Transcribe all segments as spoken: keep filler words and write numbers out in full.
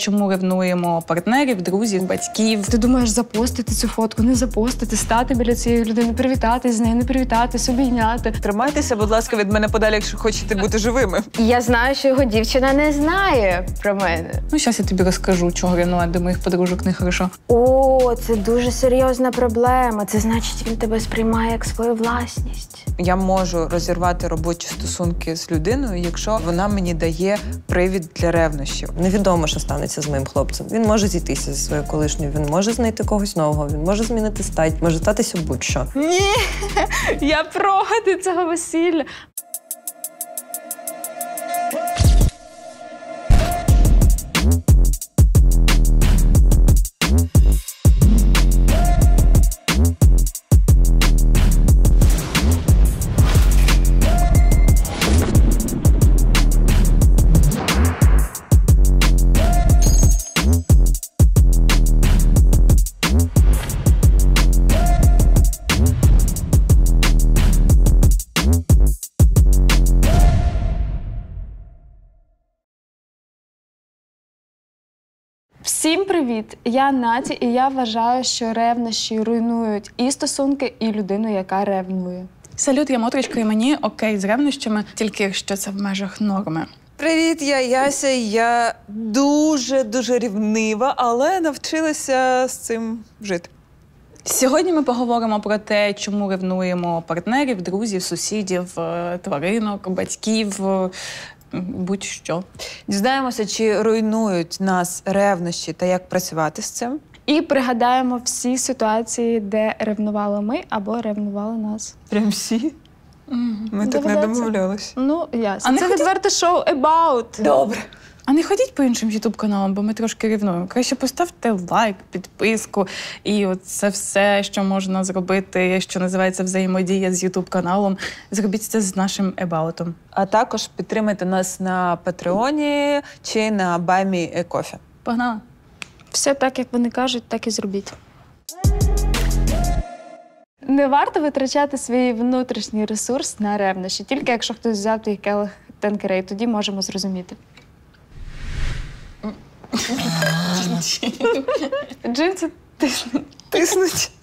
чому ревнуємо партнерів, друзів, батьків. Ти думаєш запостити цю фотку, не запостити, стати біля цієї людини, привітатись з нею, не привітатись, обійняти. Тримайтеся, будь ласка, від мене подалі, якщо хочете бути живими. Я знаю, що його дівчина не знає про мене. Ну, зараз я тобі розкажу, чого ревнувати до моїх подружок нехорошо. О, це дуже серйозна проблема. Це значить, він тебе сприймає як свою власність. Я можу розірвати робочі стосунки з людиною, якщо вона мені дає привід для ревнощів. Невідомо, що станеться з моїм хлопцем. Він може зійтися зі своєю колишньою, він може знайти когось нового, він може змінити стать, може статися будь-що. Ні, я проти цього весілля. Всім привіт! Я Наті, і я вважаю, що ревнощі руйнують і стосунки, і людину, яка ревнує. Салют, я Мотрочка, і мені окей з ревнощами, тільки якщо це в межах норми. Привіт, я Яся, я дуже-дуже рівнива, але навчилася з цим жити. Сьогодні ми поговоримо про те, чому ревнуємо партнерів, друзів, сусідів, тваринок, батьків, будь-що. Дізнаємося, чи руйнують нас ревнощі та як працювати з цим. І пригадаємо всі ситуації, де ревнували ми або ревнували нас. Прям всі? Ми так не домовлялися. Ну, ясно. А це ходіть... відверте шоу About. Добре. А не ходіть по іншим ютуб-каналам, бо ми трошки рівнуємо. Краще поставте лайк, підписку і от це все, що можна зробити, що називається взаємодія з ютуб-каналом. Зробіть це з нашим ебаутом. А також підтримайте нас на Патреоні чи на Баймі Кофі. Погнали! Все так, як вони кажуть, так і зробіть. Не варто витрачати свій внутрішній ресурс на ревнощі, тільки якщо хтось взяв твій келих Танкерей, тоді можемо зрозуміти. Джинси тиснуть. Тиснуть.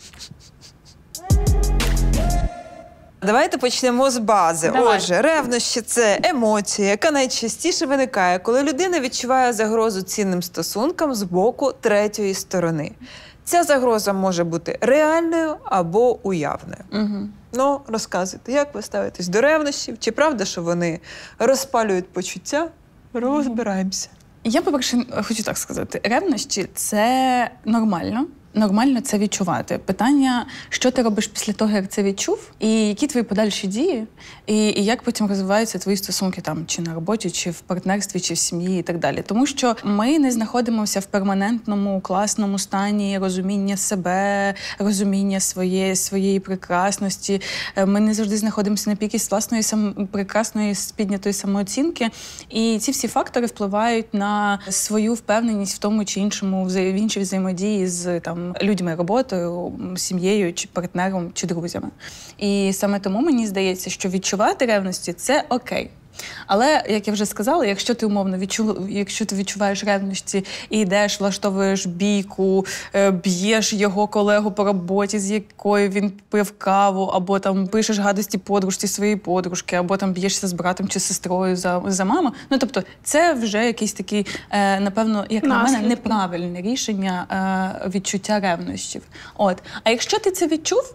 Давайте почнемо з бази. Давай. Отже, ревнощі – це емоція, яка найчастіше виникає, коли людина відчуває загрозу цінним стосункам з боку третьої сторони. Ця загроза може бути реальною або уявною. Угу. Ну, розказуйте, як ви ставитесь до ревнощів? Чи правда, що вони розпалюють почуття? Розбираємося. Я, по-перше, хочу так сказати. Ревнощі – це нормально. Нормально це відчувати. Питання, що ти робиш після того, як це відчув, і які твої подальші дії, і, і як потім розвиваються твої стосунки там, чи на роботі, чи в партнерстві, чи в сім'ї і так далі. Тому що ми не знаходимося в перманентному, класному стані розуміння себе, розуміння своєї, своєї прекрасності. Ми не завжди знаходимося на пікі власної сам... прекрасної, піднятої самооцінки. І ці всі фактори впливають на свою впевненість в тому чи іншому, в іншій взаємодії з там, людьми, роботою, сім'єю, чи партнером, чи друзями. І саме тому мені здається, що відчувати ревності – це окей. Але, як я вже сказала, якщо ти умовно відчув, якщо ти відчуваєш ревності і йдеш, влаштовуєш бійку, б'єш його колегу по роботі, з якою він пив каву, або там пишеш гадості подружці своєї подружки, або там б'єшся з братом чи сестрою за, за маму. Ну, тобто, це вже якийсь такий, е, напевно, як на мене, неправильне рішення е, відчуття ревнощів. От. А якщо ти це відчув,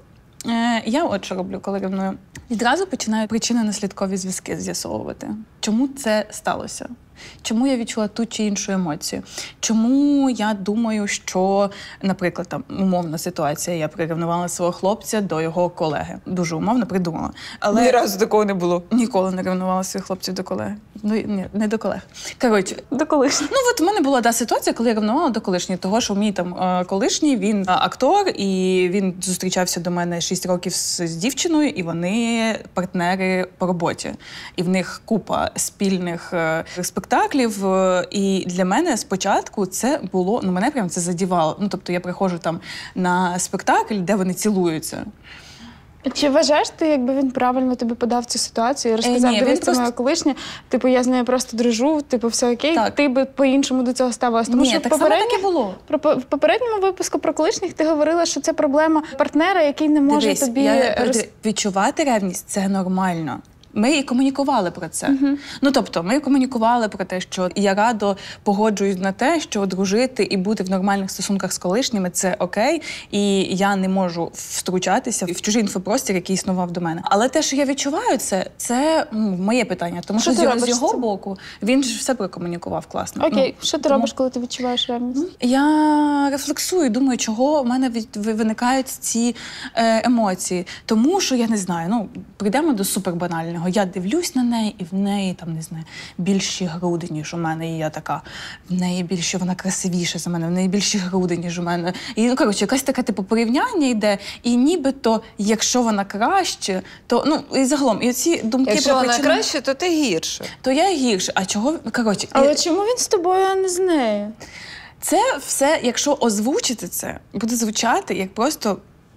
я от що роблю, коли ревную. Відразу починаю причинно-наслідкові зв'язки з'ясовувати. Чому це сталося? Чому я відчула ту чи іншу емоцію? Чому я думаю, що, наприклад, там умовна ситуація, я приревнувала свого хлопця до його колеги. Дуже умовно придумала. Але ні разу такого не було. Ніколи не ревнувала своїх хлопців до колеги. Ну, ні, не до колег. Коротше, до колишніх. Ну, от в мене була та ситуація, коли я ревнувала до колишніх. Того, що мій там колишній, він актор, і він зустрічався до мене шість років з, з дівчиною, і вони партнери по роботі. І в них купа спільних спектаклів. І для мене спочатку це було, ну, мене прям це задівало. Ну, тобто я приходжу там на спектакль, де вони цілуються. Чи вважаєш ти, якби він правильно тобі подав цю ситуацію і розказав, Ні, він дивись, це просто- моя колишня, типу, я з нею просто дружу, типу, все окей, Так. ти би по-іншому до цього ставилась? Тому Ні, що так само попередньо- так і було. Про по- в попередньому випуску про колишніх ти говорила, що це проблема партнера, який не може Дивись, тобі я, роз... відчувати ревність – це нормально. Ми і комунікували про це. Uh-huh. Ну, тобто, ми комунікували про те, що я радо погоджуюсь на те, що дружити і бути в нормальних стосунках з колишніми – це окей, і я не можу втручатися в чужий інфопростір, який існував до мене. Але те, що я відчуваю, це, це ну, моє питання. Тому Що що, ти з, робиш з його з цим? боку він ж все прокомунікував класно. Окей, Ну, що ти тому- робиш, коли ти відчуваєш ревність? Я рефлексую, думаю, чого в мене від, ви- виникають ці е, емоції. Тому що, я не знаю, ну, прийдемо до супербанального. Я дивлюсь на неї, і в неї, там, не знаю, більші груди, ніж у мене. І я така, в неї більше, вона красивіша за мене, в неї більші груди, ніж у мене. І, ну, коротше, якесь таке, типу, порівняння йде. І нібито, якщо вона краще, то, ну, і загалом, і ці думки Якщо про вона причину, краще, то ти гірше. то я гірше. А чого, коротше, Але і- чому він з тобою, а не з нею? Це все, якщо озвучити це, буде звучати як просто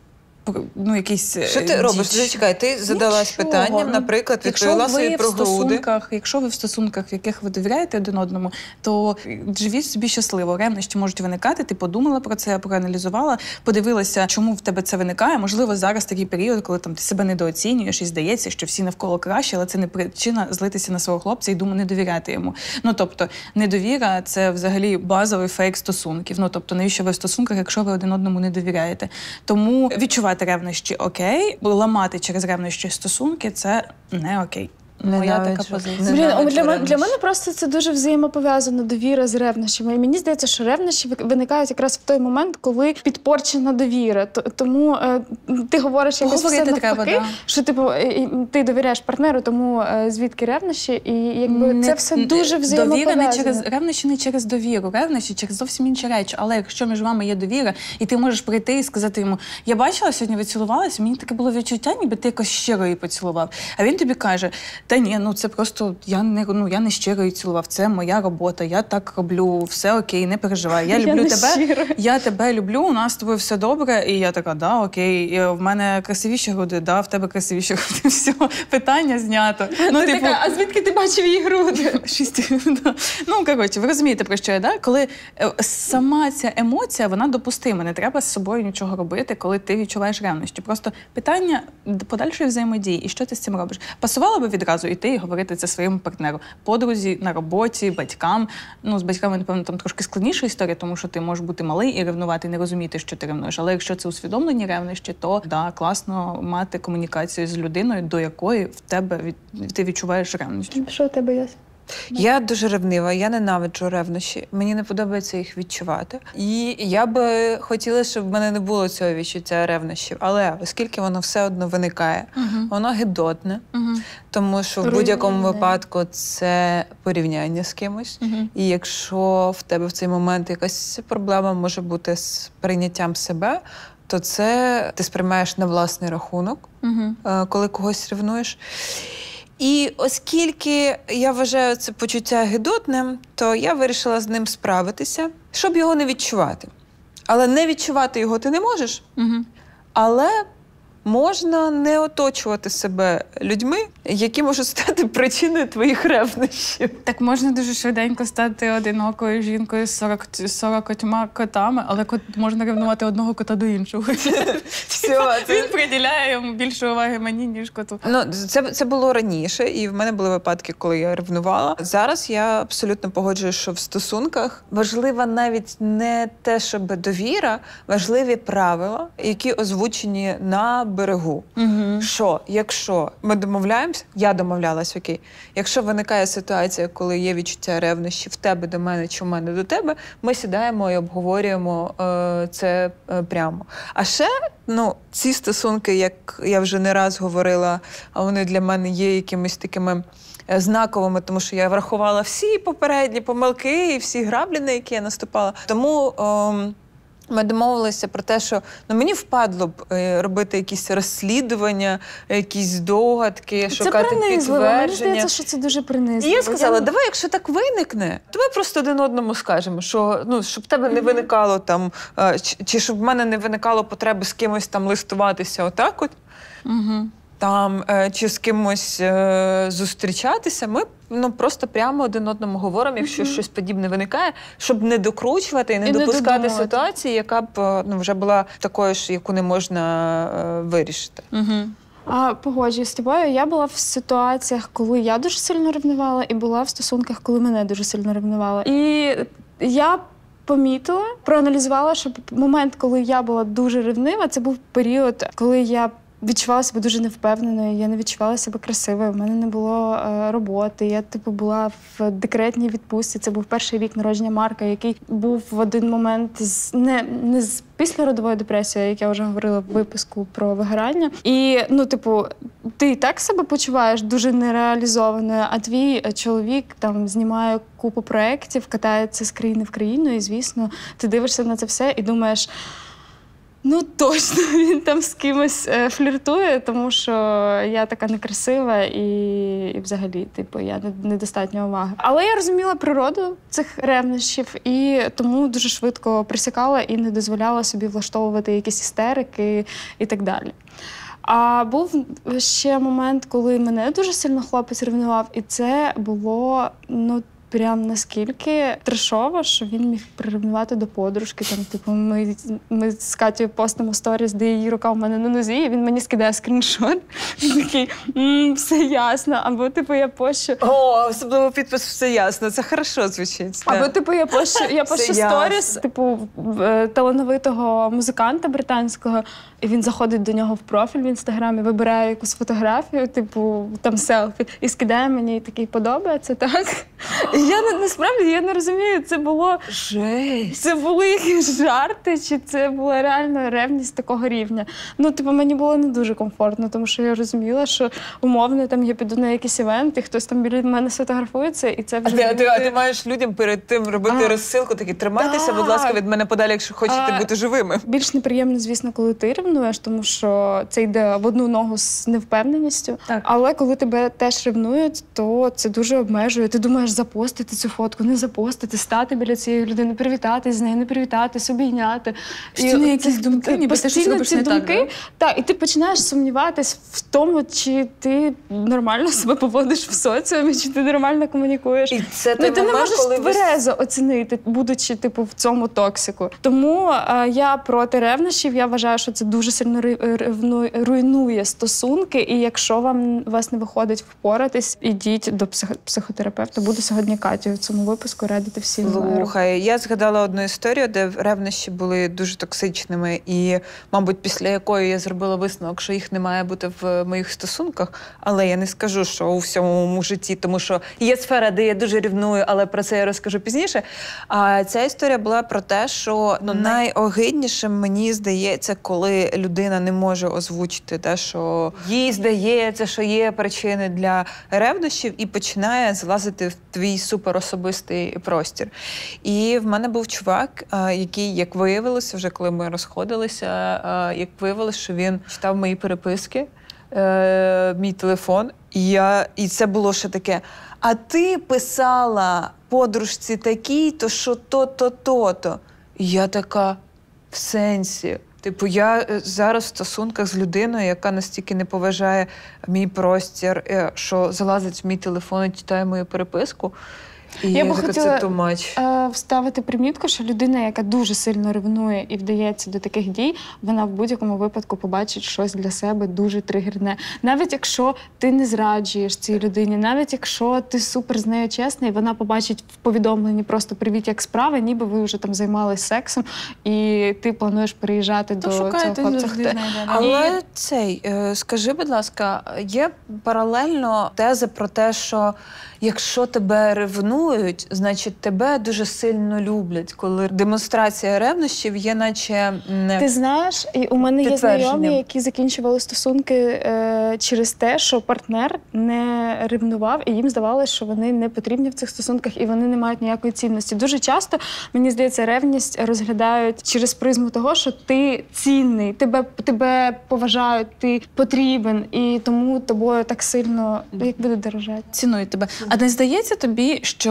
ну, якийсь. Що ти е, робиш? діч. Зачекай, ти задалась Нічого. питанням, Ну, наприклад, якщо відповіла ви собі в про груди. стосунках, якщо ви в стосунках, в яких ви довіряєте один одному, то живіть собі щасливо. Ревнощі можуть виникати. Ти подумала про це, проаналізувала, подивилася, чому в тебе це виникає. Можливо, зараз такий період, коли там ти себе недооцінюєш і здається, що всі навколо краще, але це не причина злитися на свого хлопця і думаю, не довіряти йому. Ну тобто, недовіра це взагалі базовий фейк стосунків. Ну тобто, навіщо ви в стосунках, якщо ви один одному не довіряєте? Тому відчувати ревнощі окей, ламати через ревнощі стосунки це не окей. Моя така Ненавиджу. позиція. Не Блін, Ненавиджу для, мене, для ревнощі. мене просто це дуже взаємопов'язано, довіра з ревнощами. І мені здається, що ревнощі ви- виникають якраз в той момент, коли підпорчена довіра. Т- Тому е, ти говориш якось все Поговорити навпаки, треба, да. що типу, е, е, ти довіряєш партнеру, тому е, звідки ревнощі, і якби Не- це все не- дуже взаємопов'язано. Довіра не через ревнощі не через довіру, ревнощі через зовсім інші речі. Але якщо між вами є довіра, і ти можеш прийти і сказати йому: я бачила сьогодні, ви цілувалися, мені таке було відчуття, ніби ти якось щиро її поцілував. А він тобі каже: та ні, ну це просто я не ну я не щиро її цілував. Це моя робота. Я так роблю, все окей, не переживай. Я Я люблю не тебе. щиро. Я тебе люблю. У нас з тобою все добре. І я така, да, окей. І в мене красивіші груди, да, в тебе красивіші груди. Все, питання знято. Ну, Ти така, а звідки ти бачив її груди? Шість. Да. Ну, коротше, ви розумієте, про що я, да? Коли е, сама ця емоція, вона допустима. Не треба з собою нічого робити, коли ти відчуваєш ревнощі. Просто питання подальшої взаємодії. І що ти з цим робиш? Пасувало би відразу йти і говорити це своєму партнеру. Подрузі, на роботі, батькам. Ну, з батьками, напевно, там трошки складніша історія, тому що ти можеш бути малий і ревнувати, і не розуміти, що ти ревнуєш. Але якщо це усвідомлені ревнощі, то да, класно мати комунікацію з людиною, до якої в тебе від... ти відчуваєш ревнощі. Що у тебе, Яся? Я дуже ревнива, я ненавиджу ревнощі. Мені не подобається їх відчувати. І я би хотіла, щоб в мене не було цього відчуття ревнощів. Але оскільки воно все одно виникає, Мгм. воно гидотне, Мгм. тому що в Руйнує. будь-якому випадку це порівняння з кимось. Мгм. І якщо в тебе в цей момент якась проблема може бути з прийняттям себе, то це ти сприймаєш на власний рахунок, Мгм. е, коли когось ревнуєш. І оскільки я вважаю це почуття гидотним, то я вирішила з ним справитися, щоб його не відчувати. Але не відчувати його ти не можеш, Мгм. але можна не оточувати себе людьми, які можуть стати причиною твоїх ревнощів. Так можна дуже швиденько стати одинокою жінкою з сорок, сорокома котами, але кот, можна ревнувати одного кота до іншого. Все, Він приділяє йому більше уваги мені, ніж коту. Ну, це, це було раніше, і в мене були випадки, коли я ревнувала. Зараз я абсолютно погоджуюсь, що в стосунках важлива навіть не те, щоб довіра, важливі правила, які озвучені на берегу. Угу. Що, якщо ми домовляємося, я домовлялась, окей, якщо виникає ситуація, коли є відчуття ревнощі в тебе до мене чи в мене до тебе, ми сідаємо і обговорюємо е, це е, прямо. А ще, ну, ці стосунки, як я вже не раз говорила, а вони для мене є якимись такими е, знаковими, тому що я врахувала всі попередні помилки і всі граблі, на які я наступала. Тому ем, ми домовилися про те, що ну, мені впадло б е, робити якісь розслідування, якісь здогадки, Це шукати принизливо. Мені підтвердження. здається, що це дуже І принизливо. я сказала, Я- давай, якщо так виникне, то ми просто один одному скажемо, що ну щоб в тебе не виникало там, е, чи, чи щоб в мене не виникало потреби з кимось там листуватися, отак от. Угу. там е, чи з кимось е, зустрічатися, ми ну, просто прямо один одному говоримо, якщо mm-hmm. щось подібне виникає, щоб не докручувати і не і допускати не ситуації, яка б ну, вже була такою ж, яку не можна е, вирішити. Угу. А погоджуюсь з тобою. Я була в ситуаціях, коли я дуже сильно ревнувала, і була в стосунках, коли мене дуже сильно ревнувала. І я помітила, проаналізувала, що момент, коли я була дуже ревнива, це був період, коли я відчувала себе дуже невпевненою, я не відчувала себе красивою, в мене не було е, роботи, я типу була в декретній відпустці, це був перший рік народження Марка, який був в один момент з, не, не з післяродовою депресією, як я вже говорила в випуску про вигорання. І, ну, типу, ти і так себе почуваєш дуже нереалізованою, а твій чоловік там знімає купу проєктів, катається з країни в країну, і, звісно, ти дивишся на це все і думаєш, ну, точно, він там з кимось е, фліртує, тому що я така некрасива і, і взагалі, типу, я не, недостатньо уваги. Але я розуміла природу цих ревнощів і тому дуже швидко присікала і не дозволяла собі влаштовувати якісь істерики і так далі. А був ще момент, коли мене дуже сильно хлопець ревнував, і це було, ну, прям наскільки трешово, що він міг приревнувати до подружки. Там, типу, ми, ми з Катєю постимо сторіс, де її рука в мене на нозі, і він мені скидає скріншот. Він такий, мм, все ясно. Або, типу, я пощу... О, особливо підпис «все ясно». Це хорошо звучить. Або, Да. типу, я пощу, я пощу сторіс, типу, талановитого музиканта британського, і він заходить до нього в профіль в Інстаграмі, вибирає якусь фотографію, типу, там селфі, і скидає мені, і такий, подобається, так? І я, насправді, я не розумію, це було... Жесть! Це були якісь жарти, чи це була реально ревність такого рівня. Ну, типу, мені було не дуже комфортно, тому що я розуміла, що умовно там я піду на якийсь івент, і хтось там біля мене сфотографується, і це вже... А ти, а ти, а ти маєш людям перед тим робити А. розсилку, такі, тримайтеся, будь ласка, від мене подалі, якщо хочете А. бути живими. Більш неприємно, звісно, коли ти ревнуєш, тому що це йде в одну ногу з невпевненістю. Так. Але коли тебе теж ревнують, то це дуже обмежує. Ти думаєш запостити цю фотку, не запостити, стати біля цієї людини, привітатись з нею, не привітатись, обійняти. Постійно якісь думки, ніби ти щось робиш ці не так, думки, да? так, і ти починаєш сумніватись в тому, чи ти нормально себе поводиш в соціумі, чи ти нормально комунікуєш. І це той Ну, ти не момент, можеш коли ви... тверезо оцінити, будучи типу в цьому токсику. Тому е, я проти ревнощів. Я вважаю, що це дуже сильно ревну- руйнує стосунки. І якщо вам у вас не виходить впоратись, ідіть до псих- психотерапевта. Буду сьогодні Катю в цьому випуску радити всім. Слухай, я згадала одну історію, де ревнощі були дуже токсичними, і, мабуть, після якої я зробила висновок, що їх не має бути в моїх стосунках. Але я не скажу, що у всьому моєму житті, тому що є сфера, де я дуже ревную, але про це я розкажу пізніше. А ця історія була про те, що ну, найогиднішим, мені здається, коли людина не може озвучити те, що їй здається, що є причини для ревнощів, і починає залазити в твій суперособистий простір. І в мене був чувак, який, як виявилося, вже коли ми розходилися, як виявилося, що він читав мої переписки, мій телефон, і, я, і це було ще таке, а ти писала подружці такій-то, що то-то, то-то. І я така, в сенсі. Типу, я зараз в стосунках з людиною, яка настільки не поважає мій простір, що залазить в мій телефон і читає мою переписку. І я я би така, хотіла це too much. е, вставити примітку, що людина, яка дуже сильно ревнує і вдається до таких дій, вона в будь-якому випадку побачить щось для себе дуже тригерне. Навіть якщо ти не зраджуєш цій людині, навіть якщо ти супер з нею чесний, вона побачить в повідомленні просто «Привіт, як справи», ніби ви вже там займались сексом, і ти плануєш переїжджати То до шукає, цього ти хлопця. завжди Хто- знайде, да. Але цей, е, скажи, будь ласка, є паралельно теза про те, що якщо тебе ревнують, значить тебе дуже сильно люблять, коли демонстрація ревнощів є наче не... Ти знаєш, і у мене є Підтвердженням. знайомі, які закінчували стосунки е, через те, що партнер не ревнував, і їм здавалося, що вони не потрібні в цих стосунках, і вони не мають ніякої цінності. Дуже часто, мені здається, ревність розглядають через призму того, що ти цінний, тебе, тебе поважають, ти потрібен, і тому тобою так сильно, як буде дорожати. Цінують тебе. А не здається тобі, що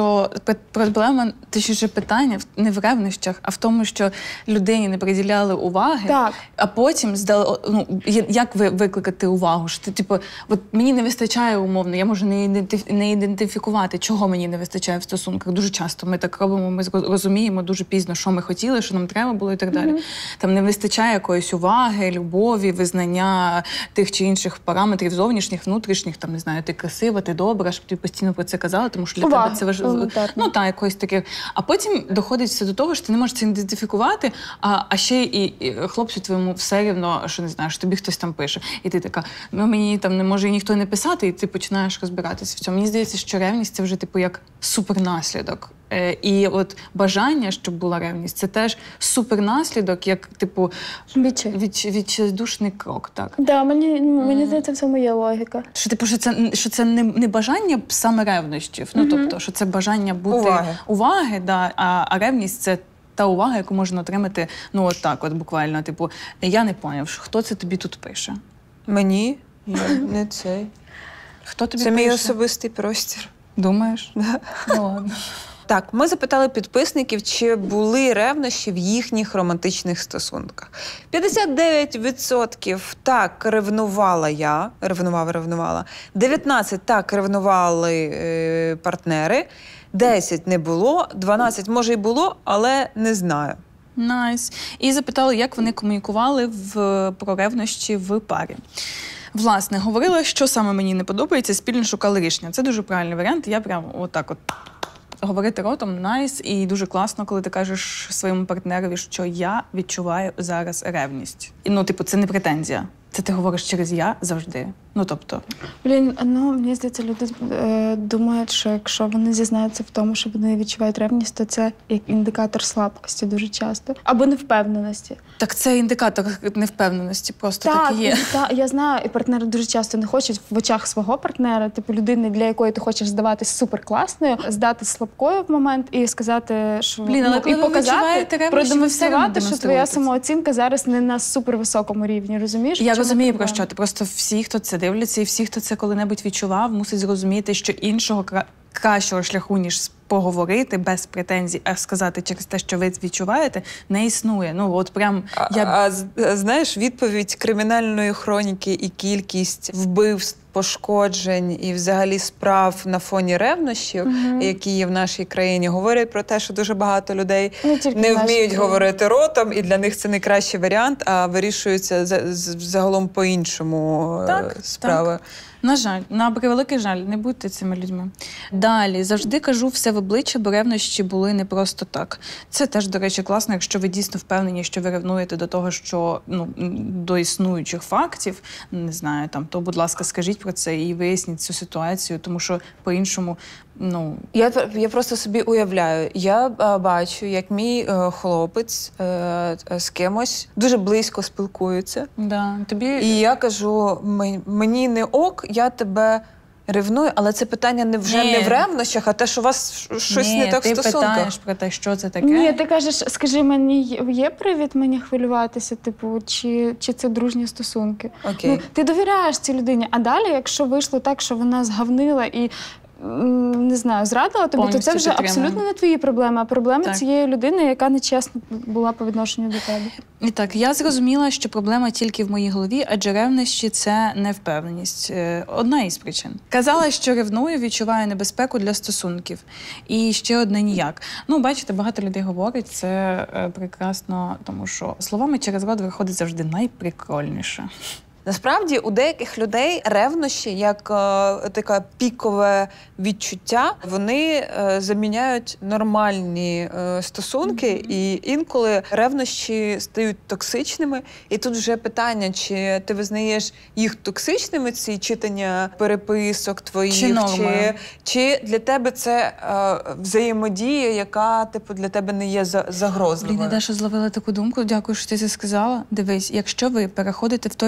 що проблема, точніше питання не в ревнощах, а в тому, що людині не приділяли уваги, Так. а потім здали, ну, як ви викликати увагу? Що ти, типу, от мені не вистачає умовно, я можу не, ідентиф... не ідентифікувати, чого мені не вистачає в стосунках. Дуже часто ми так робимо, ми розуміємо дуже пізно, що ми хотіли, що нам треба було і так далі. Mm-hmm. Там не вистачає якоїсь уваги, любові, визнання тих чи інших параметрів зовнішніх, внутрішніх, там, не знаю, ти красива, ти добра, щоб ти постійно про це казала, тому що для Увага. тебе це важливо. Ну, так, якось таке. А потім доходить все до того, що ти не можеш це ідентифікувати, а, а ще і, і хлопцю твоєму все рівно, що не знаєш, тобі хтось там пише. І ти така, ну мені там не може і ніхто не писати, і ти починаєш розбиратися в цьому. Мені здається, що ревність – це вже типу як супернаслідок. Е, і от бажання, щоб була ревність, це теж супернаслідок, як типу від, відчайдушний крок. Так, да, мені, мені здається, в цьому є логіка. Що типу, що це, що це не, не бажання саме ревнощів, ну mm-hmm. тобто, що це бажання бути уваги, уваги да, а, а ревність – це та увага, яку можна отримати, ну от так, от буквально, типу, я не поняв, хто це тобі тут пише? Мені? Я не цей. Хто тобі це пише? Це мій особистий простір. Думаєш? Да. Ну ладно. Так, ми запитали підписників, чи були ревнощі в їхніх романтичних стосунках. п'ятдесят дев'ять відсотків так, ревнувала я, ревнував, ревнувала. дев'ятнадцять так, ревнували е, партнери. десять не було, дванадцять може й було, але не знаю. Найс. Nice. І запитали, як вони комунікували в, про ревнощі в парі. Власне, говорила, що саме мені не подобається, спільно шукали рішення. Це дуже правильний варіант, я прямо отак от говорити ротом, найс, і дуже класно, коли ти кажеш своєму партнерові, що я відчуваю зараз ревність. І, ну, типу, це не претензія. Це ти говориш через «я» завжди. Ну, тобто... Блін, ну, мені здається, люди е, думають, що якщо вони зізнаються в тому, що вони відчувають ревність, то це як індикатор слабкості дуже часто. Або невпевненості. Так це індикатор невпевненості, просто так, так і є. Так, я знаю, і партнери дуже часто не хочуть в очах свого партнера, типу людини, для якої ти хочеш здаватись суперкласною, здати слабкою в момент і сказати, що... Блін, але ну, і показати, продемонструвати, що твоя самооцінка зараз не на супервисокому рівні, розумієш? Я розумію, про що ти. Просто всі, хто це дивляться, і всі, хто це коли-небудь відчував, мусить зрозуміти, що іншого кра... кращого шляху, ніж поговорити без претензій, а сказати через те, що ви відчуваєте, не існує. Ну, от прям... А, я... а, а знаєш, відповідь кримінальної хроніки і кількість вбивств, пошкоджень і взагалі справ на фоні ревнощів, угу. які є в нашій країні, говорять про те, що дуже багато людей не, не вміють говорити ротом, і для них це не кращий варіант, а вирішуються загалом по-іншому так, справи. Так. На жаль, на превеликий жаль, не будьте цими людьми. Далі, завжди кажу все в обличчя, бо ревнощі були не просто так. Це теж, до речі, класно, якщо ви дійсно впевнені, що ви ревнуєте до того, що, ну, до існуючих фактів, не знаю, там, то, будь ласка, скажіть про це і виясніть цю ситуацію, тому що по-іншому, ну... Я, я просто собі уявляю, я а, бачу, як мій а, хлопець а, з кимось дуже близько спілкується. Да, тобі... І я кажу, мені не ок, я тебе ревную, але це питання не вже Ні. не в ревнощах, а те, що у вас щось Ні, не так в стосунках. Ні, ти питаєш про те, що це таке. Ні, ти кажеш, скажи, мені є привід мені хвилюватися, типу, чи, чи це дружні стосунки? Окей. Ну, ти довіряєш цій людині, а далі, якщо вийшло так, що вона згавнила і не знаю, зрадила тобі, то це вже підтримую. Абсолютно не твої проблеми, а проблеми так. цієї людини, яка нечесна була по відношенню до тебе. І так, я зрозуміла, що проблема тільки в моїй голові, адже ревнощі – це невпевненість. Одна із причин. Казала, що ревную, відчуваю небезпеку для стосунків. І ще одне ніяк. Ну, бачите, багато людей говорять, це прекрасно, тому що словами через рот виходить завжди найприкольніше. Насправді, у деяких людей ревнощі, як е, таке пікове відчуття, вони е, заміняють нормальні е, стосунки, mm-hmm. і інколи ревнощі стають токсичними. І тут вже питання, чи ти визнаєш їх токсичними, ці читання переписок твоїх, чи, чи, чи для тебе це е, взаємодія, яка типу для тебе не є загрозливою. Блін, я Даша зловила таку думку, дякую, що ти це сказала. Дивись, якщо ви переходите в той формат,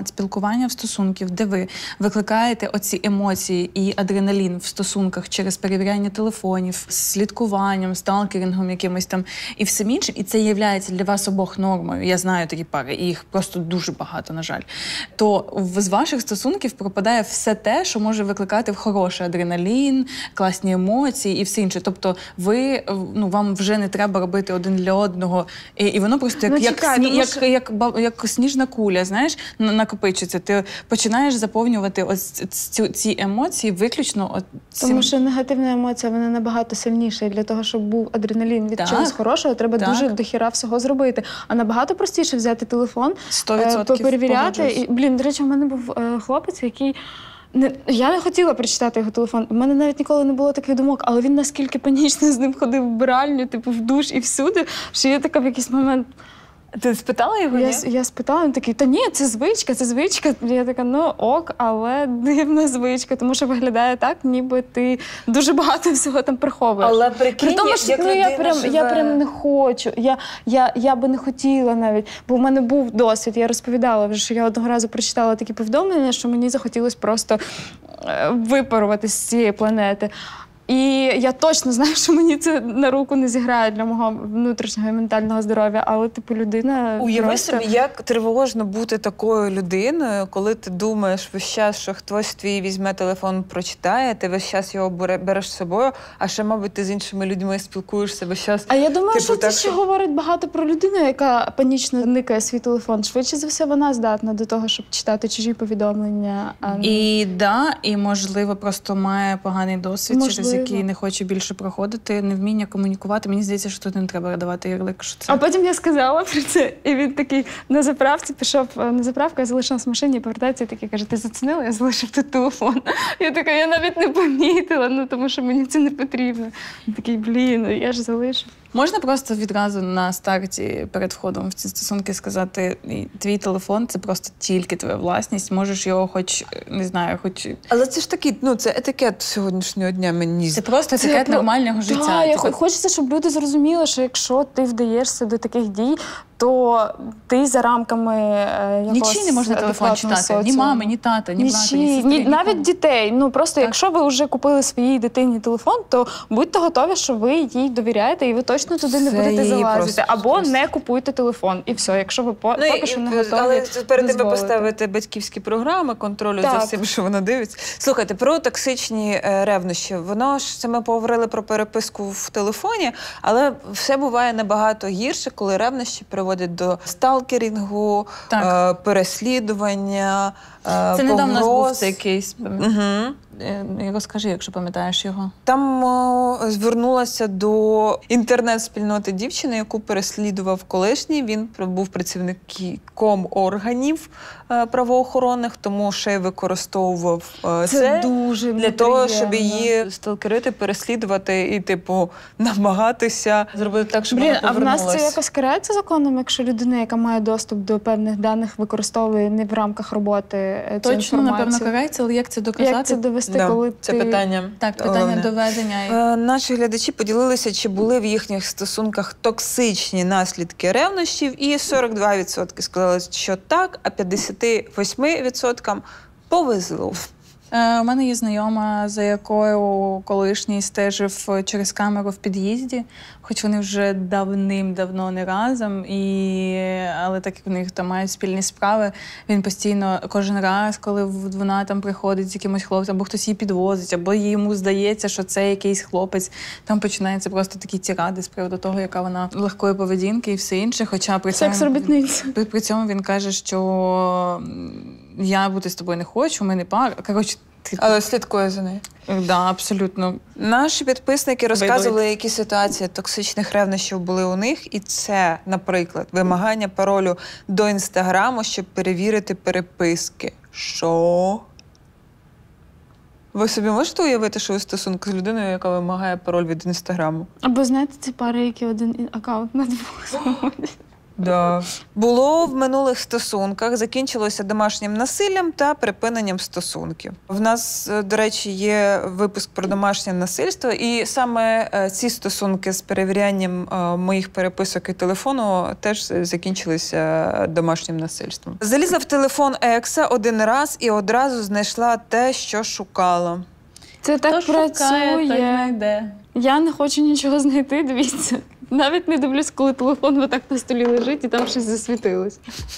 формат спілкування в стосунків, де ви викликаєте оці емоції і адреналін в стосунках через перевіряння телефонів, слідкуванням, сталкерінгом якимось там і всім іншим, і це є для вас обох нормою, я знаю такі пари, і їх просто дуже багато, на жаль, то з ваших стосунків пропадає все те, що може викликати в хороший адреналін, класні емоції і все інше. Тобто ви, ну, вам вже не треба робити один для одного, і, і воно просто як, ну, як, чекай, сні, тому як, що... як, як, як сніжна куля, знаєш, накопичується. Ти починаєш заповнювати ось ці, ці емоції виключно от цим... Тому що негативна емоція, вона набагато сильніша. І для того, щоб був адреналін від так, чогось хорошого, треба так. дуже дохіра всього зробити. А набагато простіше взяти телефон, сто відсотків поперевіряти. І, блін, до речі, у мене був е, хлопець, який... Не, я не хотіла прочитати його телефон. У мене навіть ніколи не було таких думок, але він наскільки панічно з ним ходив в вбиральню, типу, в душ і всюди, що я така в якийсь момент... Ти спитала його? Я, ні? я спитала, він такий, та ні, це звичка, це звичка. Я така, ну ок, але дивна звичка, тому що виглядає так, ніби ти дуже багато всього там приховуєш. Але прикинь, При тому, що як ну, людина я прям, живе... я прям не хочу, я, я, я би не хотіла навіть, бо в мене був досвід, я розповідала вже, що я одного разу прочитала такі повідомлення, що мені захотілося просто е, випарувати з цієї планети. І я точно знаю, що мені це на руку не зіграє для мого внутрішнього і ментального здоров'я, але, типу, людина Уяви просто... собі, як тривожно бути такою людиною, коли ти думаєш весь час, що хтось твій візьме телефон, прочитає, ти весь час його береш з собою, а ще, мабуть, ти з іншими людьми спілкуєшся весь час. А я думаю, типу, що це так, ще що... говорить багато про людину, яка панічно никає свій телефон. Швидше за все, вона здатна до того, щоб читати чужі повідомлення. А... І да, і можливо просто має поганий досвід, Можливо. через який не хоче більше проходити, невміння комунікувати. Мені здається, що тут не треба давати ярлик, що це. А потім я сказала про це, і він такий на заправці пішов на заправку, я залишилась в машині, повертається і такий каже, ти зацінила? Я залишив тут телефон. Я така, я навіть не помітила, ну тому що мені це не потрібно. Він такий, блін, ну я ж залишив. Можна просто відразу на старті перед входом в ці стосунки сказати, твій телефон – це просто тільки твоя власність, можеш його хоч, не знаю, хоч... Але це ж такий, ну, це етикет сьогоднішнього дня мені. Це просто етикет це, нормального ну, життя. Да, я Типу... Хочеться, щоб люди зрозуміли, що якщо ти вдаєшся до таких дій, то ти за рамками е, якогось Нічий не можна телефон читати. соціуму. Ні мами, ні тата, ні брата, ні сестри. Ні, навіть дітей. Ну просто так. Якщо ви вже купили своїй дитині телефон, то будьте готові, що ви їй довіряєте, і ви точно туди не будете залазити. Або просто. Не купуйте телефон. І все, якщо ви по, ну, поки що не готові. Але перед тим ви дозволити. поставите батьківські програми контролю так. за всім, що вона дивиться. Слухайте, про токсичні е, ревнощі. Воно ж, це ми поговорили про переписку в телефоні, але все буває набагато гірше, коли ревнощі приводять до сталкерінгу, е, переслідування, е, це недавно погроз. був цей кейс. Угу. Розкажи, якщо пам'ятаєш його. Там о, звернулася до інтернет-спільноти дівчини, яку переслідував колишній. Він був працівником органів е, правоохоронних, тому ще й використовував е, це, це дуже для того, щоб її сталкерити, переслідувати і, типу, намагатися зробити так, щоб Блін, вона повернулася. А в нас це якось карається законом, якщо людина, яка має доступ до певних даних, використовує не в рамках роботи цю Точно, інформацію? напевно, карається, але як це доказати? Як це довести, да, коли це ти... питання. Так, питання головне. доведення. Е, наші глядачі поділилися, чи були в їхніх стосунках токсичні наслідки ревнощів, і сорок два відсотки сказали, що так, а п'ятдесят вісім відсотків повезло. У мене є знайома, за якою колишній стежив через камеру в під'їзді, хоч вони вже давним-давно не разом, і... але так як в них там мають спільні справи, він постійно, кожен раз, коли вона там приходить з якимось хлопцем, або хтось її підвозить, або йому здається, що це якийсь хлопець, там починаються просто такі тіради з приводу того, яка вона легкої поведінки і все інше, хоча при цьому, секс-робітниця. При цьому він каже, що я бути з тобою не хочу, ми не пара. Коротше, ти... Але слідкує за нею. Так, да, абсолютно. Наші підписники розказували, які ситуації токсичних ревнощів були у них. І це, наприклад, вимагання паролю до Інстаграму, щоб перевірити переписки. Що? Ви собі можете уявити, що ви в стосунку з людиною, яка вимагає пароль від Інстаграму? Або, знаєте, ці пари, які один аккаунт на двох заводять. Да. Було в минулих стосунках, закінчилося домашнім насиллям та припиненням стосунків. В нас, до речі, є випуск про домашнє насильство, і саме ці стосунки з перевірянням моїх переписок і телефону теж закінчилися домашнім насильством. Залізла в телефон екса один раз і одразу знайшла те, що шукала. Це так Хто працює. шукає, той знайде. Я не хочу нічого знайти, дивіться. Навіть не дивлюсь, коли телефон отак на столі лежить і там щось засвітилось.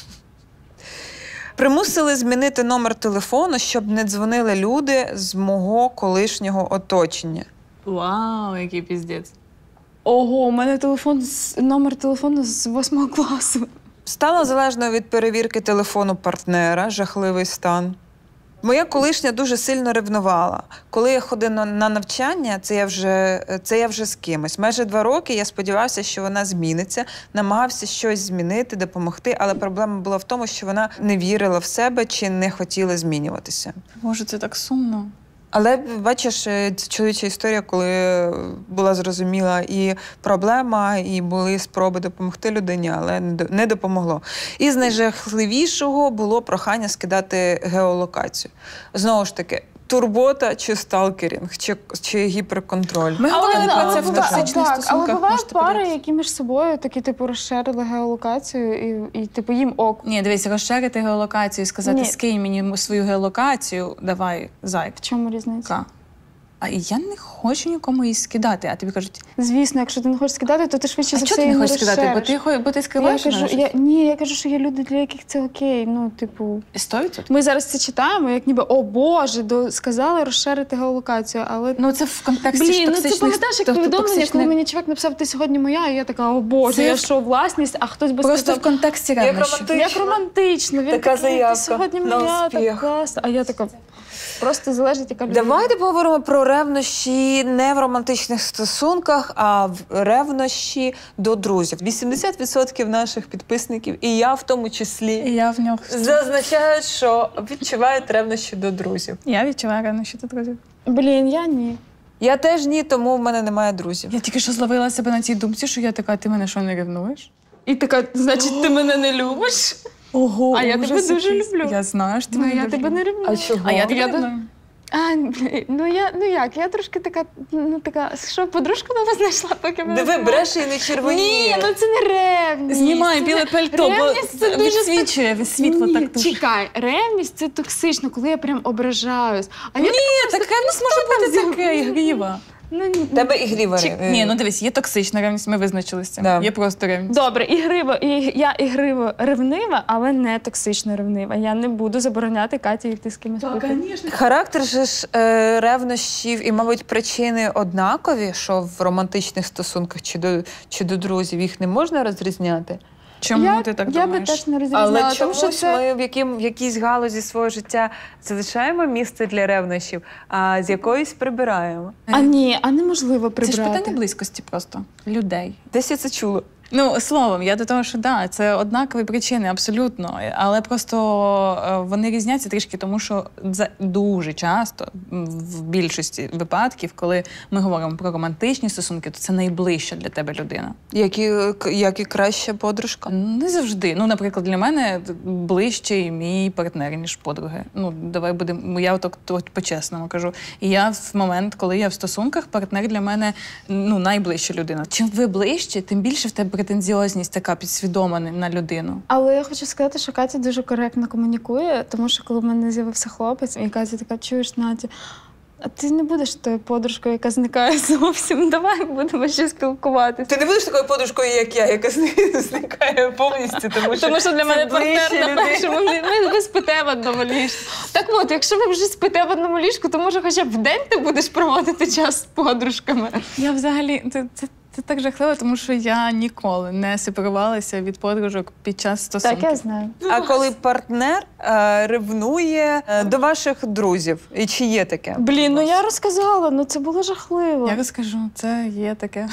Примусили змінити номер телефону, щоб не дзвонили люди з мого колишнього оточення. Вау, який піздець. Ого, у мене телефон, з- номер телефону з восьмого класу. Стала залежною від перевірки телефону партнера, жахливий стан. Моя колишня дуже сильно ревнувала. Коли я ходила на- на навчання, це я, вже, це я вже з кимось. Майже два роки я сподівався, що вона зміниться, намагався щось змінити, допомогти, але проблема була в тому, що вона не вірила в себе чи не хотіла змінюватися. Боже, це так сумно. Але бачиш, це чоловіча історія, коли була зрозуміла і проблема, і були спроби допомогти людині, але не до- не допомогло. І з найжахливішого було прохання скидати геолокацію. Знову ж таки, турбота чи сталкерінг, чи, чи гіперконтроль. Ми говорили про це в бува- токсичних так, але стосунках. бувають можете пари, подивитися. які між собою такі, типу, розширили геолокацію і, і типу, їм ок. Ні, дивись, розширити геолокацію і сказати, Ні. скинь мені свою геолокацію, давай, зайк. В чому різниця? Ка. А я не хочу нікому її скидати, а тобі кажуть, Звісно, якщо ти не хочеш скидати, то ти швидше а за чого все ти її не не хочеш скидати? Бо розшириш. ти, хо- бо ти Я скриваєш кажу, мене? я, ні, я кажу, що є люди, для яких це окей. Ну, типу, Сто відсотків? ми зараз це читаємо, як ніби, о Боже, до, сказали розширити геолокацію, але... Ну це в контексті Блін, ну це токсичних... пам'ятаєш, як тобто повідомлення, токсичних- коли мені чувак написав, ти сьогодні моя, і я така, о Боже, Це я в- що, власність, а хтось би Просто сказав, в контексті Як ревнощів. романтично. як романтично, він Така такий, заявка ти сьогодні на моя, успіх. так класно. А я така, просто залежить, яка людина. Давайте поговоримо про ревнощі не в романтичних стосунках, а в ревнощі до друзів. вісімдесят відсотків наших підписників, і я в тому числі, І я в нього... зазначають, що відчувають ревнощі до друзів. Я відчуваю ревнощі до друзів. Блін, я ні. Я теж ні, тому в мене немає друзів. Я тільки що зловила себе на цій думці, що я така, ти мене що, не ревнуєш? І така, значить, ти мене не любиш? Ого, А я тебе ужас дуже якийсь. люблю. Я знаю, що ти Ну, мене я дуже тебе не любиш. ревную. чого? А я тебе Я ревную. А, ну я, ну як, я трошки така, ну така, що, подружку нову знайшла, поки ми Диви, розмовляли? бреше і не червоніє. Ні, ну це не ревність. Знімай Це біле не- пальто, бо ревність це дуже відсвічує, від світло Ні, так дуже. чекай, ревність це токсично, коли я прям ображаюсь. А я Ні, так ревність може бути така ігріва. ну, ні. Тебе ігріва Чи... рев- Ні, ну дивись, є токсична ревність, ми визначилися. Да. Є просто ревність. Добре, ігриво, і я ігриво ревнива, але не токсично ревнива. Я не буду забороняти Каті йти з кимось пити. Характер же ж е, ревнощів і, мабуть, причини однакові, що в романтичних стосунках чи до, чи до друзів їх не можна розрізняти. Чому я, ти так я думаєш? би теж не розрізняла, Але тому чомусь що це... ми в, яким, в якійсь галузі свого життя залишаємо місце для ревнощів, а з якоїсь прибираємо. А ні, а неможливо Це прибрати. ж питання близькості просто. Людей. Десь я це чула. Ну, словом, я до того, що да, це однакові причини, абсолютно. Але просто е, вони різняться трішки, тому що за дуже часто, м, в більшості випадків, коли ми говоримо про романтичні стосунки, то це найближча для тебе людина. Як і, як і краща подружка. Не завжди. Ну, наприклад, для мене ближчий мій партнер, ніж подруги. Ну, давай будемо, я отак от по-чесному кажу. І я в момент, коли я в стосунках, партнер для мене ну, найближча людина. Чим ви ближче, тим більше в тебе претензіозність така підсвідома на людину. Але я хочу сказати, що Катя дуже коректно комунікує, тому що коли в мене з'явився хлопець, і Катя така, чуєш, Надя, а ти не будеш тою подружкою, яка зникає зовсім. Давай будемо ще спілкуватися. Ти не будеш такою подружкою, як я, яка зникає повністю, тому що, Тому що для мене це ближчі партнер на люди. першому лі- ми, ви спите в одному ліжку. Так от, якщо ви вже спите в одному ліжку, то може хоча б в день ти будеш проводити час з подружками. Я взагалі це, це, це так жахливо, тому що я ніколи не сепарувалася від подружок під час стосунків. Так, я знаю. А коли партнер е, ревнує е, до ваших друзів, і чи є таке? Блін, ну я розказала, ну це було жахливо. Я розкажу, це є таке.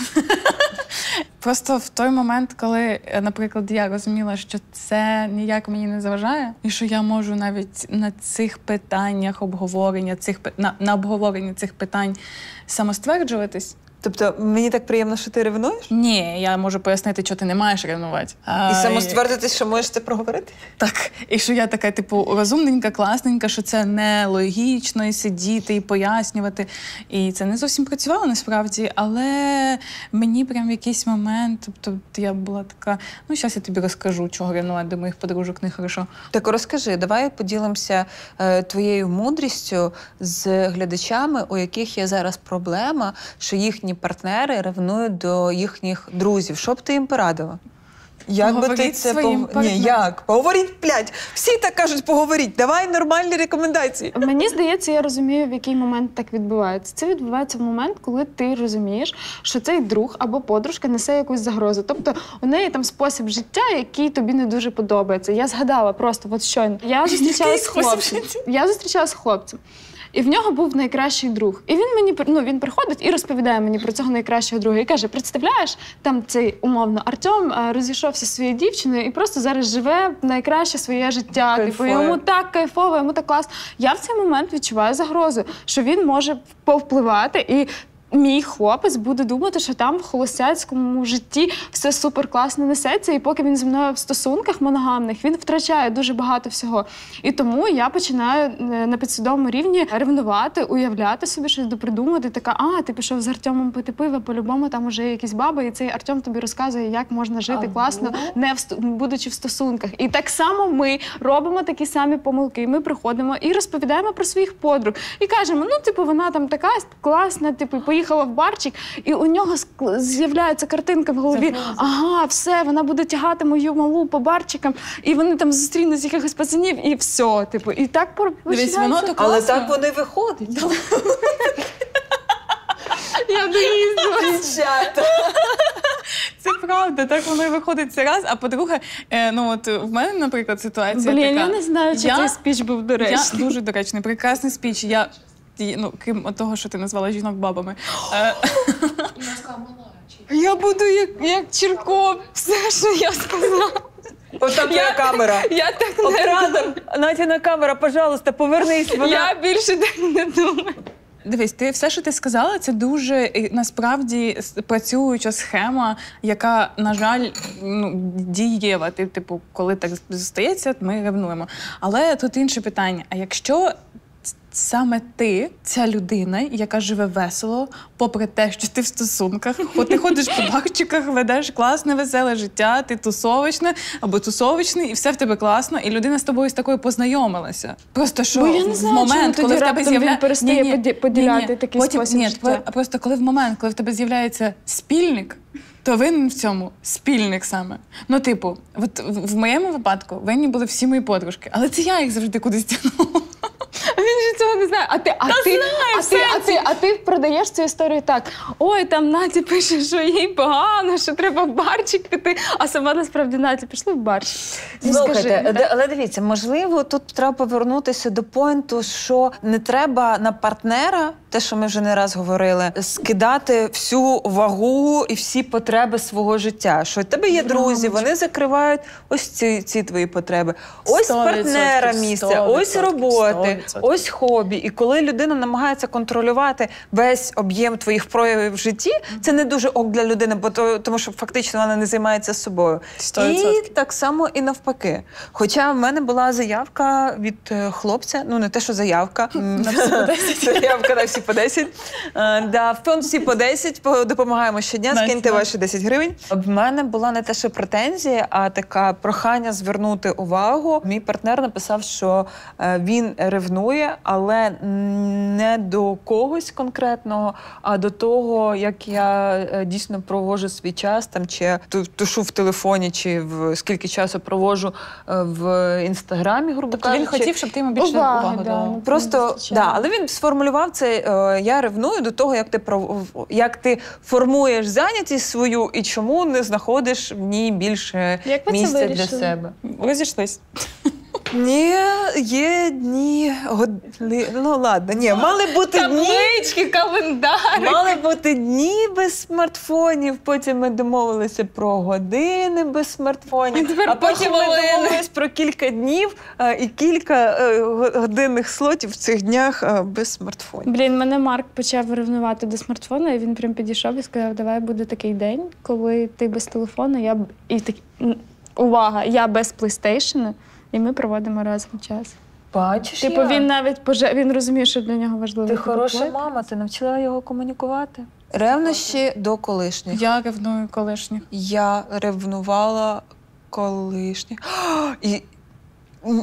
Просто в той момент, коли, наприклад, я розуміла, що це ніяк мені не заважає, і що я можу навіть на цих питаннях обговорення цих пи- на, на обговоренні цих питань самостверджуватись, Тобто мені так приємно, що ти ревнуєш? Ні, я можу пояснити, що ти не маєш ревнувати. А, І самоствердити, що можеш це проговорити? Так, і що я така, типу, розумненька, класненька, що це нелогічно і сидіти, і пояснювати. І це не зовсім працювало насправді, але мені прям в якийсь момент, тобто я була така, ну, зараз я тобі розкажу, чого ревнувати до моїх подружок нехорошо. Так розкажи, давай поділимося е, твоєю мудрістю з глядачами, у яких є зараз проблема, що їхні партнери ревнують до їхніх друзів. Що б ти їм порадила? Як би ти це своїм пов... Ні, як? Поговоріть, блядь! Всі так кажуть, поговоріть. Давай нормальні рекомендації. Мені здається, я розумію, в який момент так відбувається. Це відбувається в момент, коли ти розумієш, що цей друг або подружка несе якусь загрозу. Тобто у неї там спосіб життя, який тобі не дуже подобається. Я згадала просто, от щойно. Я зустрічалася з хлопцем. Я зустрічалася з хлопцем. І в нього був найкращий друг. І він мені ну, він приходить і розповідає мені про цього найкращого друга. І каже: представляєш, там цей умовно Артем розійшовся зі своєю дівчиною і просто зараз живе найкраще своє життя. Типу, йому так кайфово, йому так класно. Я в цей момент відчуваю загрозу, що він може повпливати і мій хлопець буде думати, що там в холостяцькому житті все супер класно несеться, і поки він зі мною в стосунках моногамних, він втрачає дуже багато всього. І тому я починаю на підсвідомому рівні ревнувати, уявляти собі щось допридумати. Така, а, ти пішов з Артемом пити пиво, по-любому там уже якісь баби, і цей Артем тобі розказує, як можна жити Ага. класно, не в, будучи в стосунках. І так само ми робимо такі самі помилки. Ми приходимо і розповідаємо про своїх подруг. І кажемо, ну, типу, вона там така класна, типу, поїхала в барчик, і у нього з'являється картинка в голові. Ага, все, вона буде тягати мою малу по барчикам, і вони там зустрінуть якихось пацанів, і все, типу. І так Дивись, воно так Але класно. так вони виходять. Я доїздила. Дівчата. Це правда, так воно і виходить це раз. А по-друге, е, ну от в мене, наприклад, ситуація Блін, така. я не знаю, чи Я- цей спіч був Я доречний. дуже доречний, прекрасний спіч. Я, і, ну, крім того, що ти назвала жінок бабами. Е, Я буду як, як Чірков, все, що я сказала. От там твоя камера. Я так не Оператор, Натіна камера, пожалуйста, повернись. Вона... Я більше так не думаю. Дивись, ти все, що ти сказала, це дуже і, насправді с- працююча схема, яка, на жаль, ну, дієва. Ти, типу, коли так стається, ми ревнуємо. Але тут інше питання. А якщо ц- саме ти, ця людина, яка живе весело, попри те, що ти в стосунках, хо- ти ходиш по барчиках, ведеш класне, веселе життя, ти тусовична або тусовичний, і все в тебе класно, і людина з тобою з такою познайомилася. Просто що Бо я не в знаю, момент, чому коли тоді в тебе раптом він з'являється... перестає поді- поділяти такий Потім, спосіб ні, життя. по- просто коли в момент, коли в тебе з'являється спільник, то винен в цьому спільник саме. Ну, типу, от в в моєму випадку винні були всі мої подружки, але це я їх завжди кудись тягнула. Він же цього не знає. А ти, а ти, а ти, а ти, а ти продаєш цю історію так. Ой, там Наті пише, що їй погано, що треба в барчик піти, а сама насправді Наті пішли в барчик. Ну, Слухайте, скажи, де- але дивіться, можливо, тут треба повернутися до поінту, що не треба на партнера, те, що ми вже не раз говорили, скидати всю вагу і всі потреби свого життя. Що в тебе є друзі, вони закривають ось ці, ці твої потреби. Ось Сто партнера відсотків, місце, сто ось відсотків, роботи, сто відсотків. ось хобі. І коли людина намагається контролювати весь об'єм твоїх проявів в житті, це не дуже ок для людини, бо то, тому що фактично вона не займається собою. Сто І відсотків. так само і навпаки. Хоча в мене була заявка від е, хлопця, ну не те, що заявка. На всі по десять. Заявка на всі по десять. Е, Да, в фонд всі по десять, по- допомагаємо щодня, Найс, скиньте найс. ваші десять гривень. В мене була не те, що претензія, а така прохання звернути увагу. Мій партнер написав, що е, він ревнує, але не до когось конкретного, а до того, як я е, дійсно проводжу свій час, там, чи ту- тушу в телефоні, чи в скільки часу проводжу е, в інстаграмі, грубо Тобто він кажучи. хотів, щоб ти йому більше Уваги, увагу да, дала. ну, Просто вистачає. да, але він сформулював це. Е, я ревную до того, як ти пров- як ти формуєш зайнятість свою і чому не знаходиш в ній більше Як ви це місця для вирішили? себе. Розійшлись. Ні, є дні, годни... ну ладно, ні, мали бути дні, Таблички, календар. мали бути дні без смартфонів, потім ми домовилися про години без смартфонів, тепер а потім ми хвилини. домовилися про кілька днів а, і кілька е, годинних слотів в цих днях а, без смартфонів. Блін, мене Марк почав ревнувати до смартфона, і він прям підійшов і сказав, давай буде такий день, коли ти без телефону, я б- і так... м, увага, я без плейстейшена, і ми проводимо разом час. Бачиш, Типу, він навіть поже... він розуміє, що для нього важливо. Ти типу, хороша плати. мама, ти навчила його комунікувати. Ревнощі до колишніх. Я ревную колишніх. Я ревнувала колишніх. І... М.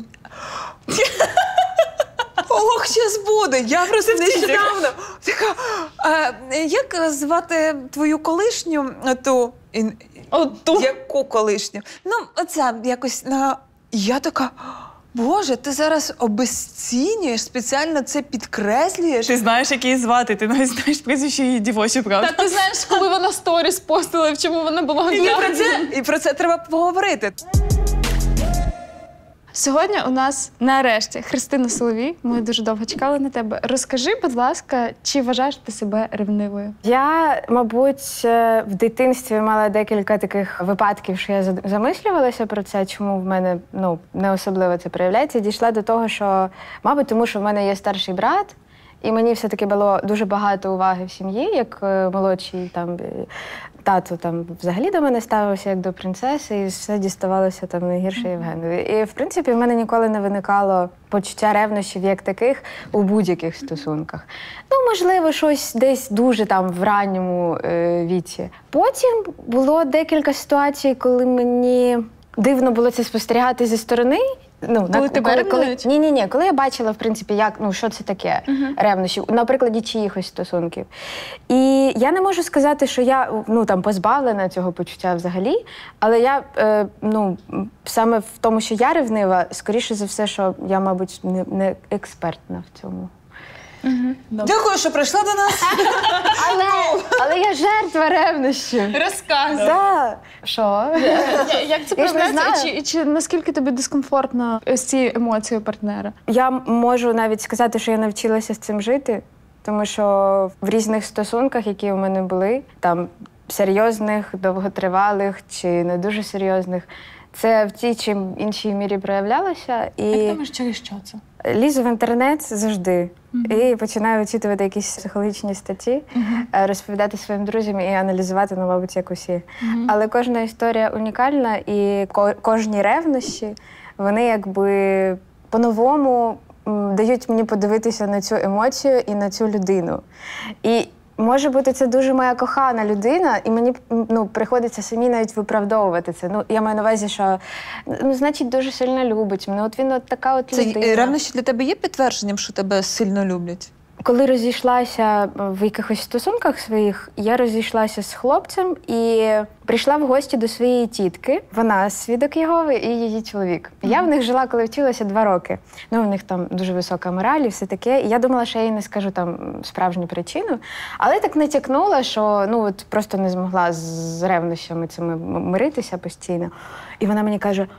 Ох, щас буде. Я просто нещодавно така. А, як звати твою колишню? Ту ін- Оту. яку колишню? Ну, оця якось на. І я така. Боже, ти зараз обезцінюєш, спеціально це підкреслюєш. Ти знаєш, як її звати, ти навіть знаєш прізвище її дівочі, правда? Та ти знаєш, коли вона сторіс постила, в чому вона була І про це, і про це треба поговорити. Сьогодні у нас нарешті Христина Соловій. Ми дуже довго чекали на тебе. Розкажи, будь ласка, чи вважаєш ти себе ревнивою? Я, мабуть, е, в дитинстві мала декілька таких випадків, що я зад- замислювалася про це, чому в мене ну, не особливо це проявляється. Дійшла до того, що, мабуть, тому що в мене є старший брат, і мені все-таки було дуже багато уваги в сім'ї, як е, молодший там, е, тато там взагалі до мене ставився як до принцеси, і все діставалося там найгірше Євгенові. І, в принципі, в мене ніколи не виникало почуття ревнощів як таких у будь-яких стосунках. Ну, можливо, щось десь дуже там в ранньому е, віці. Потім було декілька ситуацій, коли мені дивно було це спостерігати зі сторони. Ну, Коли тебе ревнують? ні, ні, ні, коли я бачила, в принципі, як ну що це таке ревнощі, на прикладі чиїхось стосунків. І я не можу сказати, що я ну там позбавлена цього почуття взагалі, але я е, ну саме в тому, що я ревнива, скоріше за все, що я, мабуть, не, не експертна в цьому. Дякую, що прийшла до нас. Але, але я жертва ревнощів. Розказуй. Так. Що? Як це Я ж не проявляється? знаю. І чи, чи наскільки тобі дискомфортно з цією емоцією партнера? Я можу навіть сказати, що я навчилася з цим жити, тому що в різних стосунках, які у мене були, там серйозних, довготривалих чи не дуже серйозних, це в тій чи іншій мірі проявлялося. І Як думаєш, через що це? лізу в інтернет завжди і починаю вичитувати якісь психологічні статті, е, розповідати своїм друзям і аналізувати, ну, мабуть, як усі. Але кожна історія унікальна, і ко- кожні ревнощі, вони якби по-новому м, дають мені подивитися на цю емоцію і на цю людину. І може бути, це дуже моя кохана людина, і мені ну, приходиться самі навіть виправдовувати це. Ну, я маю на увазі, що ну, значить, дуже сильно любить мене. От він от така от Це людина. е, ревнощі для тебе є підтвердженням, що тебе сильно люблять? Коли розійшлася в якихось стосунках своїх, я розійшлася з хлопцем і прийшла в гості до своєї тітки. Вона свідок Єгови і її чоловік. Я в них жила, коли вчилася два роки. Ну, у них там дуже висока мораль і все таке. І я думала, що я їй не скажу там справжню причину. Але так натякнула, що ну от просто не змогла з ревнощами цими миритися постійно. І вона мені каже: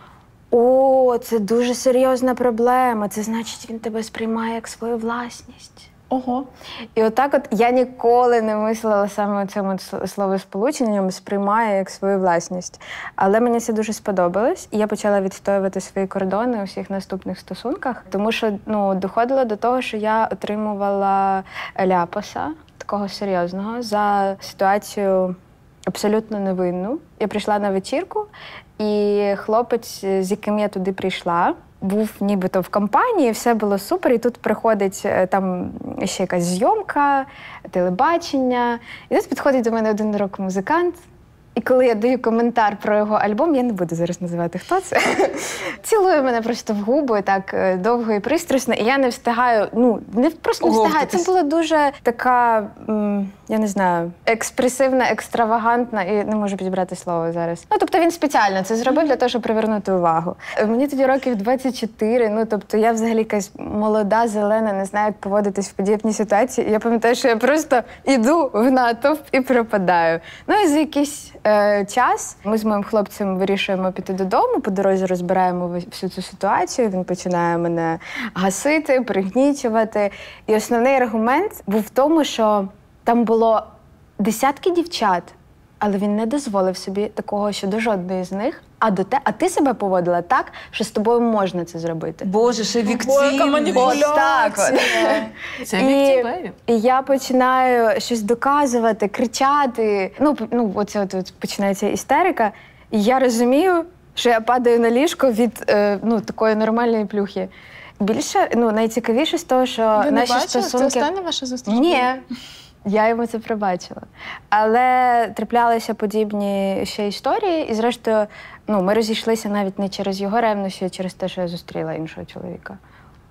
о, це дуже серйозна проблема. Це значить, він тебе сприймає як свою власність. Ого. І отак от я ніколи не мислила саме цим от словосполученням «сприймає як свою власність». Але мені це дуже сподобалось, і я почала відстоювати свої кордони у всіх наступних стосунках, тому що ну, доходило до того, що я отримувала ляпаса, такого серйозного, за ситуацію абсолютно невинну. Я прийшла на вечірку, і хлопець, з яким я туди прийшла, був нібито в компанії, все було супер, і тут приходить там ще якась зйомка, телебачення. І тут підходить до мене один рок-музикант. І коли я даю коментар про його альбом, я не буду зараз називати, хто це, цілує мене просто в губи так довго і пристрасно, і я не встигаю, ну, не просто не встигаю. Це була дуже така, м, я не знаю, експресивна, екстравагантна, і не можу підібрати слово зараз. Ну, тобто він спеціально це зробив для того, щоб привернути увагу. Мені тоді років двадцять чотири, ну, тобто я взагалі якась молода, зелена, не знаю, як поводитись в подібній ситуації. І я пам'ятаю, що я просто іду в натовп і пропадаю. Ну, і за якісь е, час. Ми з моїм хлопцем вирішуємо піти додому, по дорозі розбираємо всю цю ситуацію, він починає мене гасити, пригнічувати. І основний аргумент був в тому, що там було десятки дівчат, але він не дозволив собі такого щодо жодної з них, а до те, а ти себе поводила так, що з тобою можна це зробити. Боже, ще вікцин. Ось так от. Це І, віктівері. і я починаю щось доказувати, кричати. Ну, п- ну оце от, от починається істерика. І я розумію, що я падаю на ліжко від е, ну, такої нормальної плюхи. Більше, ну, найцікавіше з того, що Ви не наші бачили? стосунки... Це остання ваша зустріч? Ні, я йому це пробачила. Але траплялися подібні ще історії, і зрештою, ну, ми розійшлися навіть не через його ревнощі, а через те, що я зустріла іншого чоловіка.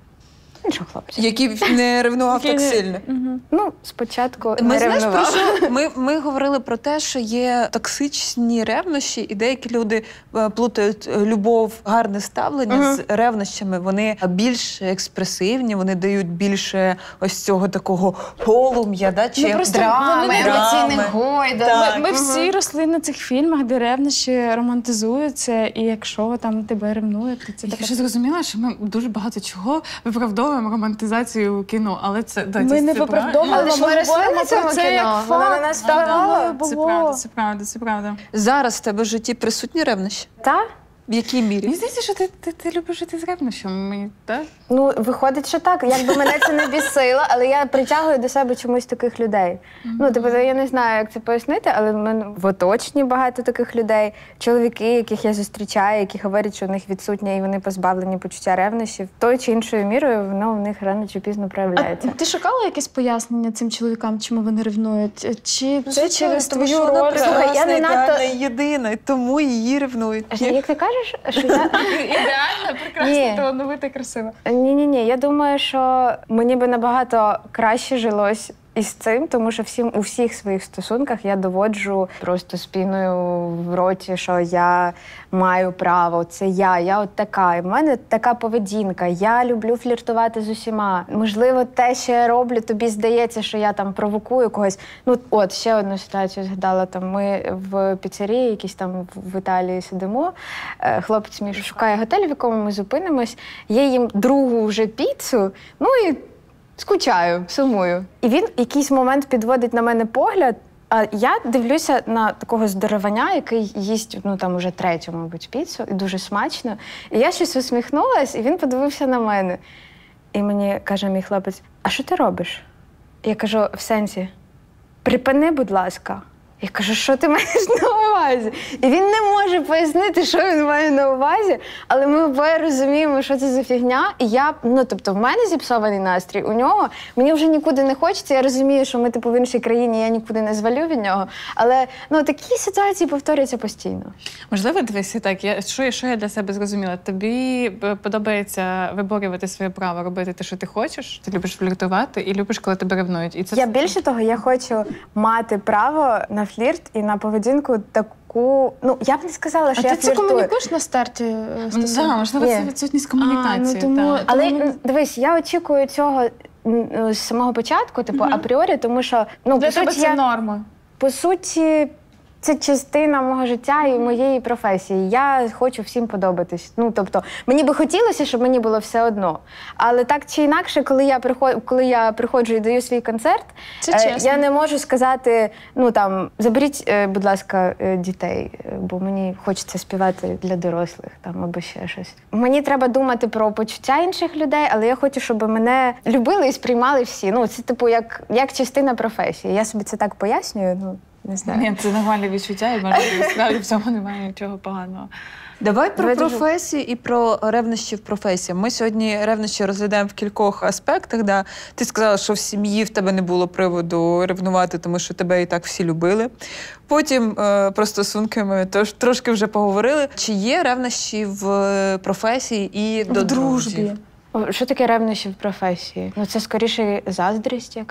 Іншого хлопця. Який не ревнував так сильно. Ну, спочатку Ми не знаєш про ревнував. що? Ми, ми говорили про те, що є токсичні ревнощі, і деякі люди е, плутають любов, гарне ставлення з ревнощами. Вони більш експресивні, вони дають більше ось цього такого полум'я, да, чи Ну, просто драми, вони не драми. емоційних гойдах. Так. Ми, ми всі росли на цих фільмах, де ревнощі романтизуються, і якщо там тебе ревнують, то це Я таке. вже зрозуміла, що ми дуже багато чого виправдовуємо романтизацію кіно, але це да, Ми це не правда. виправдовуємо, Але ж ми ми росли говоримо на цьому про це кіно, як воно на факт. нас Так, впливало. воно Це було. правда, це правда, це правда. Зараз в тебе в житті присутні ревнощі? Та? В якій мірі? Мені здається, що ти, ти, ти любиш жити з ревнощами, мені, так? Ну, виходить, що так. Якби мене це не бісило, але я притягую до себе чомусь таких людей. Mm-hmm. Ну, тобто, я не знаю, як це пояснити, але в мене в оточенні багато таких людей. Чоловіки, яких я зустрічаю, які говорять, що у них відсутнє і вони позбавлені почуття ревнощів. Тою чи іншою мірою воно в них рано чи пізно проявляється. А ти шукала якесь пояснення цим чоловікам, чому вони ревнують? Чи це Звичайно, через тому твою що вона роль? прекрасна, Слухай, я не ідеальна надто- і єдина, і тому її ревнують. Як ти кажеш, що я... Ідеально, Ні. прекрасно, талановита, красива. Ні-ні-ні, я думаю, що мені би набагато краще жилось із цим, тому що всім у всіх своїх стосунках я доводжу просто з піною в роті, що я маю право, це я, я от така. І в мене така поведінка. Я люблю фліртувати з усіма. Можливо, те, що я роблю, тобі здається, що я там провокую когось. Ну, от ще одну ситуацію згадала. Там ми в піцерії, якісь там в Італії сидимо. Е, Хлопець мій шукає готель, в якому ми зупинимось. Я їм другу вже піцу. Ну і скучаю, сумую. І він в якийсь момент підводить на мене погляд, а я дивлюся на такого здорованя, який їсть, ну там уже третю, мабуть, піцу, і дуже смачно. І я щось усміхнулась, і він подивився на мене. І мені каже мій хлопець: а що ти робиш? Я кажу: в сенсі, припини, будь ласка. Я кажу: що ти маєш на увазі? І він не може пояснити, що він має на увазі, але ми обоє розуміємо, що це за фігня. І я, ну тобто, в мене зіпсований настрій, у нього, мені вже нікуди не хочеться, я розумію, що ми типу в іншій країні, я нікуди не звалю від нього. Але ну такі ситуації повторюються постійно. Можливо, дивися так, я, що, що я для себе зрозуміла? Тобі е, подобається виборювати своє право, робити те, що ти хочеш, ти любиш фліртувати і любиш, коли тебе ревнують. І це Я більше того, я хочу мати право на флірт і на поведінку таку. Ну я б не сказала, що А я ти це фліртую. комунікуєш на старті е, Ну, стосунків? да, можливо, Ні. це відсутність комунікації. А, ну, тому- так. Але Тому- м, дивись, я очікую цього м, ну, з самого початку, типу, апріорі, тому що ну Для по тебе суті, це я, норма. по суті, це частина мого життя і моєї професії. Я хочу всім подобатись. Ну тобто, мені би хотілося, щоб мені було все одно. Але так чи інакше, коли я приходжу, коли я приходжу і даю свій концерт, Це е, чесно. я не можу сказати: ну там заберіть, е, будь ласка, е, дітей, е, бо мені хочеться співати для дорослих там або ще щось. Мені треба думати про почуття інших людей, але я хочу, щоб мене любили і сприймали всі. Ну це типу як, як частина професії. Я собі це так пояснюю. Ну не знаю. Ні, це нормальне відчуття, і може, справді в цьому немає нічого поганого. Давай про Давай дуже- професії і про ревнощі в професії. Ми сьогодні ревнощі розглядаємо в кількох аспектах. Да? Ти сказала, що в сім'ї в тебе не було приводу ревнувати, тому що тебе і так всі любили. Потім е, про стосунки ми тож, трошки вже поговорили. Чи є ревнощі в професії і до В дружбі. друзів? О, що таке ревнощі в професії? Ну це скоріше заздрість якась.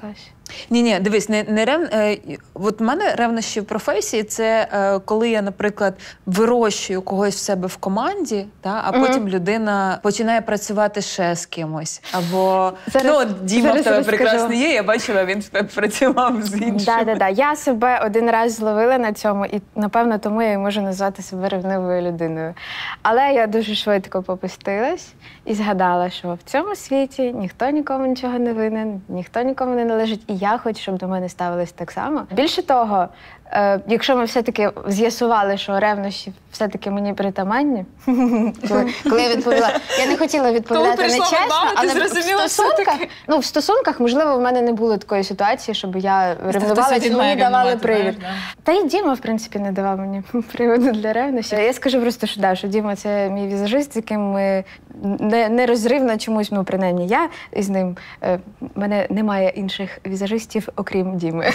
Ні, ні, дивись, не, не рев... е, от в мене ревнощі в професії це е, коли я, наприклад, вирощую когось в себе в команді, та, а потім Мгм. людина починає працювати ще з кимось. Або Зараз- ну, от Діма зараз в тебе розкажу. прекрасний є, я бачила, він в тебе працював з іншим. Да, да, да. Я себе один раз зловила на цьому, і напевно тому я і можу назвати себе ревнивою людиною. Але я дуже швидко попустилась і згадала, що в цьому світі ніхто нікому нічого не винен, ніхто нікому не належить, і я хочу, щоб до мене ставились так само. Більше того, е, якщо ми все-таки з'ясували, що ревнощі все-таки мені притаманні, коли, коли я відповіла, я не хотіла відповідати прийшла нечесно, мама, ти але в зрозуміла стосунках, все-таки? ну, в стосунках, можливо, в мене не було такої ситуації, щоб я ревнувала, чи мені давали привід. Та й Діма, в принципі, не давав мені приводу для ревності. Я скажу просто, що, да, що Діма – це мій візажист, з яким ми не, нерозривно чомусь, ну, принаймні я із ним, е, мене немає інших візажистів, окрім Діми.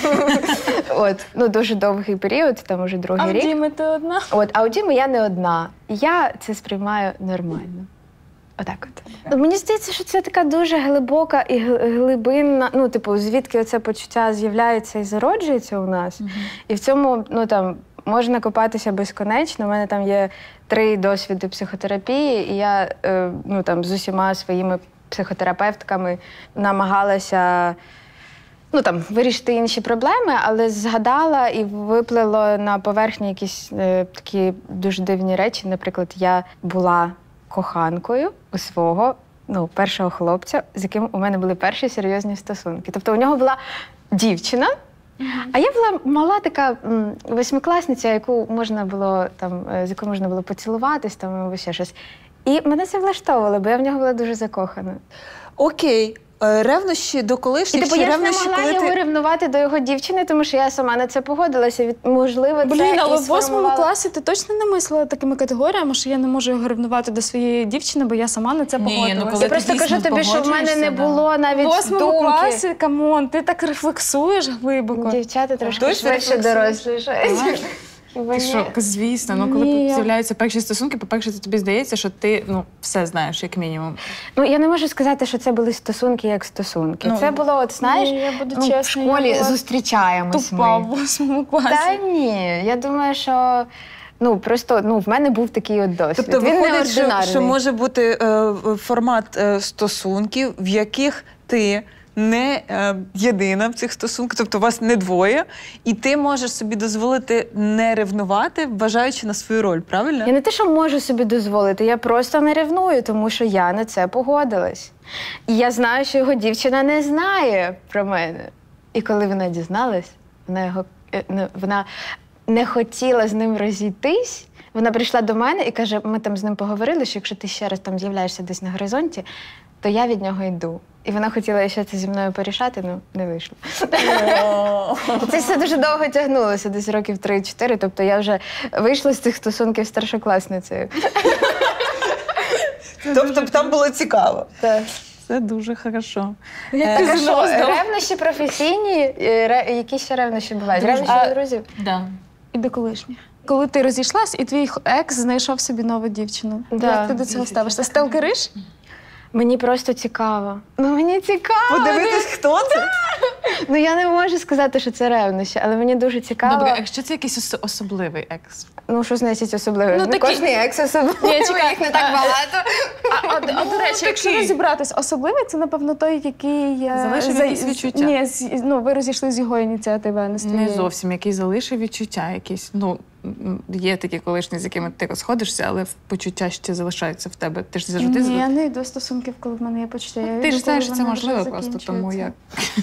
От, ну, дуже довгий період, там уже другий А в рік. Діми ти одна? От, а у Діми я не одна. І я це сприймаю нормально. Отак от. Ну, мені здається, що це така дуже глибока і гл- глибинна, ну, типу, звідки оце почуття з'являється і зароджується у нас. І в цьому, ну, там, можна копатися безконечно. У мене там є три досвіди психотерапії, і я, е, ну, там, з усіма своїми психотерапевтками намагалася, ну, там, вирішити інші проблеми, але згадала і виплило на поверхні якісь е, такі дуже дивні речі. Наприклад, я була коханкою у свого, ну, першого хлопця, з яким у мене були перші серйозні стосунки. Тобто у нього була дівчина, а я була мала така м, восьмикласниця, яку можна було, там, е, з якою можна було поцілуватись, там, або ще щось. І мене це влаштовувало, бо я в нього була дуже закохана. Окей. Е, Ревнощі до І колишніх типу, чи я ж не ревнощі, могла коли його ти... ревнувати до його дівчини, тому що я сама на це погодилася. Від, можливо, це Блін, але і в восьмому сформувало... класі ти точно не мислила такими категоріями, що я не можу його ревнувати до своєї дівчини, бо я сама на це Ні, ну, погодилася. коли Я просто ти кажу дійсно тобі, що в мене не погоджуєшся, да. було навіть В восьмому думки. класі, камон, ти так рефлексуєш глибоко. Дівчата трошки Точно швидше рефлексуєш? дорослішають. Ти що, звісно, ну коли Ні. з'являються перші стосунки, по-перше, тобі здається, що ти ну все знаєш, як мінімум. Ну, я не можу сказати, що це були стосунки як стосунки. Ну, це було, от знаєш, ні, я буду ну, чесна, в школі я була зустрічаємось Тупа ми. в восьмому класі. Та ні, я думаю, що ну просто ну в мене був такий от досвід. Тобто Він виходить, що, неординарний. що може бути е, формат е, стосунків, в яких ти не е, єдина в цих стосунках, тобто вас не двоє, і ти можеш собі дозволити не ревнувати, вважаючи на свою роль, правильно? Я не те, що можу собі дозволити, я просто не ревную, тому що я на це погодилась. І я знаю, що його дівчина не знає про мене. І коли вона дізналась, вона його е, не- вона не хотіла з ним розійтись. Вона прийшла до мене і каже: ми там з ним поговорили, що якщо ти ще раз там з'являєшся десь на горизонті, то я від нього йду. І вона хотіла ще це зі мною порішати, ну не вийшло. Це все дуже довго тягнулося, десь років три-чотири. Тобто я вже вийшла з цих стосунків старшокласницею. Тобто там було цікаво. Так. Це дуже хорошо. Так, а що, ревнощі професійні, е, ре- які ще ревнощі бувають? Ревнощі А- до друзів? Да. І до колишніх. Коли ти розійшлась, і твій екс знайшов собі нову дівчину. Да. Як ти до цього ставишся? Сталкериш? Мені просто цікаво. Ну мені цікаво. Подивитись, хто це? Ну я не можу сказати, що це ревнощі, але мені дуже цікаво. Добре, якщо це якийсь ос- особливий екс. Ну що значить особливе? Ну, Ну, такі- кожний екс особливий, Ні, чекай. їх не так багато. А, а, а до речі, якщо розібратись, особливий це, напевно, той, який е, Залишив за- якісь відчуття. Ні, з- ну ви розійшли з його ініціативи, а не з Не твоєї. зовсім, який залишив відчуття якісь. Ну, м, є такі колишні, з якими ти розходишся, але почуття ще залишаються в тебе. Ти ж завжди Ні, я звик. не йду стосунків, коли в мене є почуття. Я Ти йду, ж коли знаєш, що це вони можливо вже просто тому як.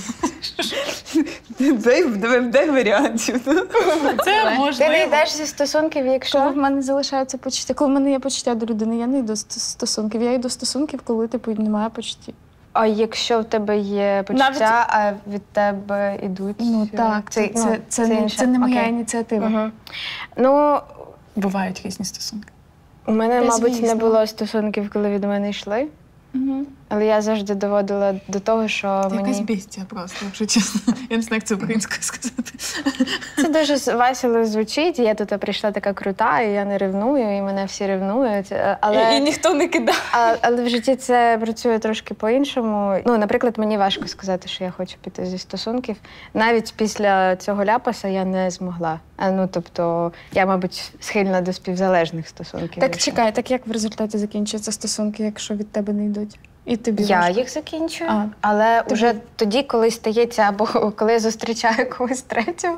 Дай, дай, дай варіантів. Це Ти не йдеш зі стосунків, Коли якщо в мене залишаються почуття, коли в мене є почуття до людини, я не йду з стосунків. Я йду з стосунків, коли типу немає почуттів. а якщо в тебе є почуття, а від тебе йдуть. Ну е, так, це, ну, це, це, не, інше. це не моя Окей. ініціатива. Мгм. Ну, Бувають різні стосунки. у мене, Та мабуть, не звісно. було стосунків, коли від мене йшли. Угу. Але я завжди доводила до того, що Ти мені... якась бестія просто, якщо чесно. Я не знаю, як це українською сказати. Це дуже весело звучить. Я тут прийшла така крута, і я не ревную, і мене всі ревнують. Але... І, і ніхто не кидає. А, але в житті це працює трошки по-іншому. Ну, наприклад, мені важко сказати, що я хочу піти зі стосунків. Навіть після цього ляпаса я не змогла. А, ну, тобто, я, мабуть, схильна до співзалежних стосунків. Так чекай, так як в результаті закінчуються стосунки, якщо від тебе не йдуть? І тобі Я важко? їх закінчую, А, але ти вже б- тоді, коли стається, або коли я зустрічаю когось третього,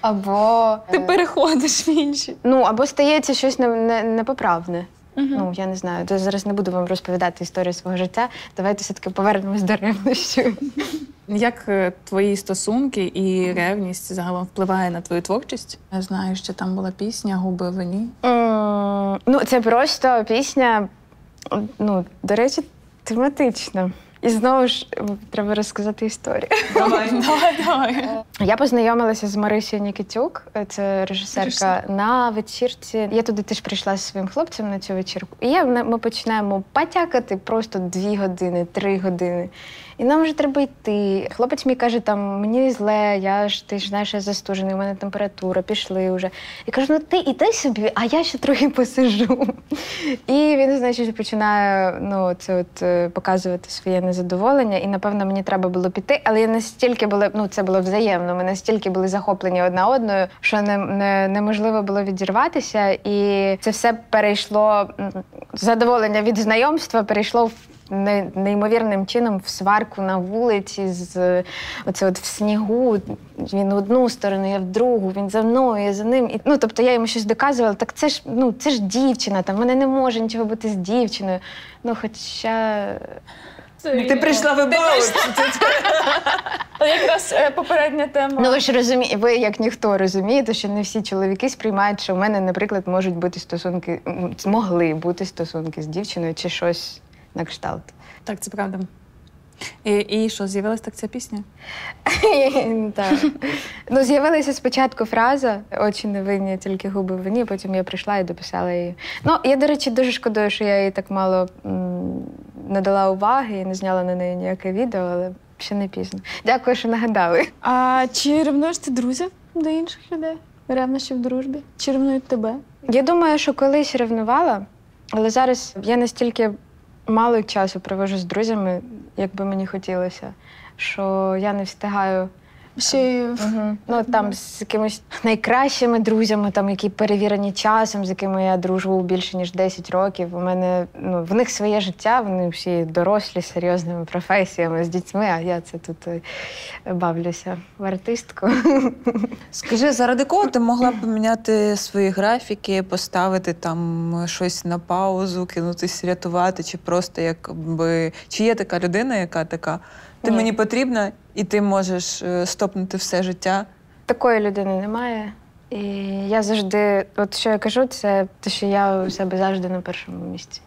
або Ти е, переходиш в інші. ну, або стається щось не, не, непоправне. Угу. Ну, я не знаю. То зараз не буду вам розповідати історію свого життя. Давайте все-таки повернемось до ревнощів. Як е, твої стосунки і ревність загалом впливає на твою творчість? Я знаю, що там була пісня «Губи в вині». М, Ну, це просто пісня, ну, до речі, тематична. І знову ж м, треба розказати історію. Давай, давай, давай. Я познайомилася з Марисією Нікітюк, це режисерка, Режисер. на вечірці. Я туди теж прийшла зі своїм хлопцем на цю вечірку. І я, ми починаємо потякати просто дві години, три години. І нам вже треба йти. Хлопець мій каже, там, мені зле, я ж, ти ж знаєш, я застужений, у мене температура, пішли вже. Я кажу, ну ти іди собі, а я ще трохи посижу. І він, значить, починає ну, це от, е, показувати своє незадоволення. І, напевно, мені треба було піти. Але я настільки була, ну це було взаємно, ми настільки були захоплені одна одною, що не, не, неможливо було відірватися. І це все перейшло, м, задоволення від знайомства перейшло в не- неймовірним чином в сварку на вулиці, з оце от в снігу. Він в одну сторону, я в другу, він за мною, я за ним. І, ну, тобто я йому щось доказувала, так це ж, ну, це ж дівчина, там, в мене не може нічого бути з дівчиною. Ну, хоча... Ти прийшла в ебаут. Якраз е, попередня тема. Ну, ви ж розумієте, ви, як ніхто, розумієте, що не всі чоловіки сприймають, що в мене, наприклад, можуть бути стосунки, м, могли бути стосунки з дівчиною чи щось на кшталт. Так, це правда. І, і що, з'явилась так ця пісня? Так. Ну, з'явилася спочатку фраза «Очі невинні, тільки губи в вині», потім я прийшла і дописала її. Ну, я, до речі, дуже шкодую, що я їй так мало м, не дала уваги і не зняла на неї ніяке відео, але ще не пізно. Дякую, що нагадали. А чи ревнуєш ти друзів до інших людей? Ревнощі в дружбі? Чи ревнують тебе? Я думаю, що колись ревнувала, але зараз я настільки мало часу проводжу з друзями, як би мені хотілося, що я не встигаю. Ще й Угу. Ну, там з якимись найкращими друзями, там, які перевірені часом, з якими я дружу більше, ніж десять років. У мене, ну, в них своє життя, вони всі дорослі, з серйозними професіями, з дітьми, а я це тут е, бавлюся в артистку. Скажи, заради кого ти могла б поміняти свої графіки, поставити там щось на паузу, кинутись рятувати, чи просто якби. Чи є така людина, яка така? Ти Ні. мені потрібна, і ти можеш е, стопнути все життя. Такої людини немає. І я завжди, от що я кажу, це те, що я у себе завжди на першому місці.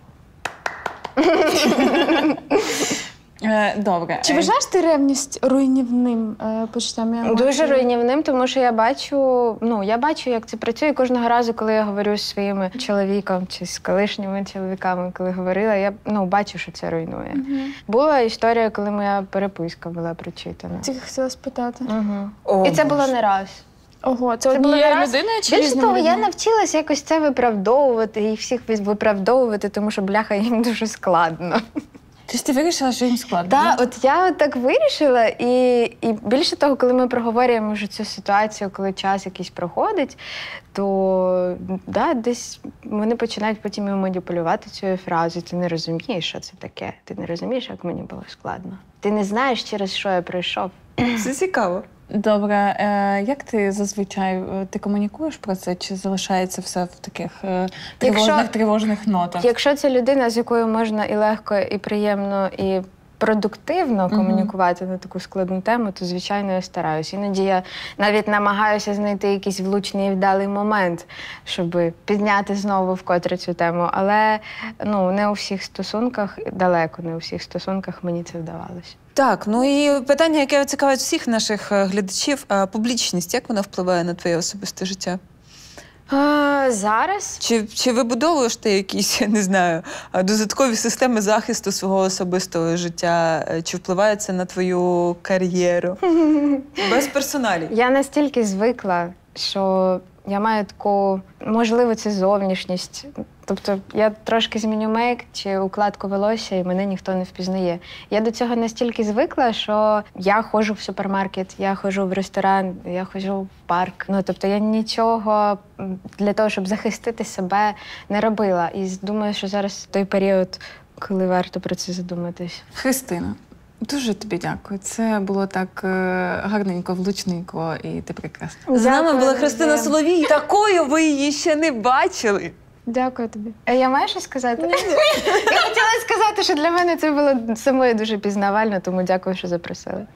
Е, добре. Чи вважаєш ти ревність руйнівним е, почуттям емоцій? Дуже руйнівним, тому що я бачу, ну, я бачу, як це працює кожного разу, коли я говорю зі своїми чоловіком чи з колишніми чоловіками, коли говорила, я ну, бачу, що це руйнує. Мгм. Була історія, коли моя переписка була прочитана. Тільки хотіла спитати. Угу. О, І це було Боже. не раз. Ого, це, Це було однією не раз. людиною чи Більше різними того, я людьми? навчилася якось це виправдовувати і всіх виправдовувати, тому що, бляха, їм дуже складно. Тобто ти вирішила, що їм складно? Так, от я так вирішила, і, і більше того, коли ми проговорюємо вже цю ситуацію, коли час якийсь проходить, то да, десь вони починають потім і маніпулювати цією фразою. Ти не розумієш, що це таке. Ти не розумієш, як мені було складно. Ти не знаєш, через що я пройшов. Це цікаво. Добре, е, як ти зазвичай е, ти комунікуєш про це, чи залишається все в таких е, тривожних, Якщо- тривожних нотах? Якщо це людина, з якою можна і легко, і приємно, і продуктивно комунікувати на таку складну тему, то, звичайно, я стараюся. Іноді я навіть намагаюся знайти якийсь влучний і вдалий момент, щоб підняти знову вкотре цю тему. Але ну, не у всіх стосунках, далеко не у всіх стосунках мені це вдавалося. Так, ну і питання, яке цікавить всіх наших е, глядачів, е, публічність, як вона впливає на твоє особисте життя? А, зараз Чи, чи вибудовуєш ти якісь, я не знаю, додаткові системи захисту свого особистого життя? Чи впливає це на твою кар'єру? Без персоналів. я настільки звикла, що я маю таку, можливо, це зовнішність. Тобто я трошки зміню мейк чи укладку волосся, і мене ніхто не впізнає. Я до цього настільки звикла, що я ходжу в супермаркет, я ходжу в ресторан, я ходжу в парк. Ну, тобто я нічого для того, щоб захистити себе, не робила. І думаю, що зараз той період, коли варто про це задуматись. Христина, дуже тобі дякую. Це було так е, гарненько, влучненько, і ти прекрасна. З нами Дякую, була Христина Андрія. Соловій. Такою ви її ще не бачили. Дякую тобі. А я маю щось сказати? Я хотіла сказати, що для мене це було самою дуже пізнавально, тому дякую, що запросили.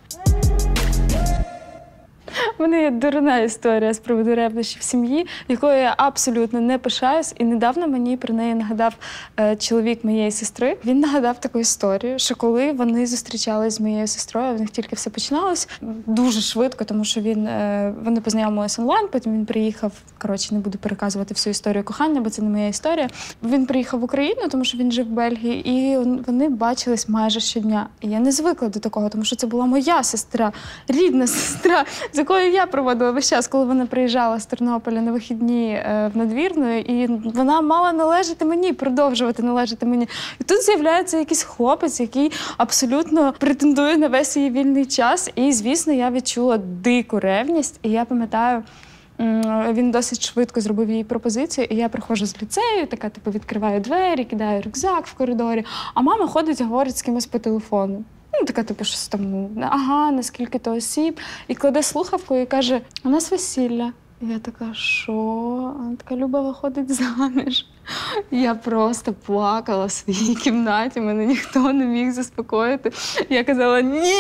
У мене є дурна історія з приводу ревнощів в сім'ї, якою я абсолютно не пишаюсь. І недавно мені про неї нагадав е, чоловік моєї сестри. Він нагадав таку історію, що коли вони зустрічались з моєю сестрою, в них тільки все починалось дуже швидко, тому що він, е, вони познайомилися онлайн, потім він приїхав, коротше, не буду переказувати всю історію кохання, бо це не моя історія. Він приїхав в Україну, тому що він жив в Бельгії, і вони бачились майже щодня. І я не звикла до такого, тому що це була моя сестра, рідна сестра, з якою я проводила весь час, коли вона приїжджала з Тернополя на вихідні е, в Надвірну, і вона мала належати мені, продовжувати належати мені. І тут з'являється якийсь хлопець, який абсолютно претендує на весь її вільний час. І, звісно, я відчула дику ревність. І я пам'ятаю, м, він досить швидко зробив їй пропозицію, і я приходжу з ліцею, така, типу, відкриваю двері, кидаю рюкзак в коридорі, а мама ходить і говорить з кимось по телефону. Ну, така, типу, щось там, ага, наскільки то осіб. І кладе слухавку і каже, у нас весілля. І я така, що? Вона така, Люба виходить заміж. Я просто плакала в своїй кімнаті, мене ніхто не міг заспокоїти. Я казала, ні,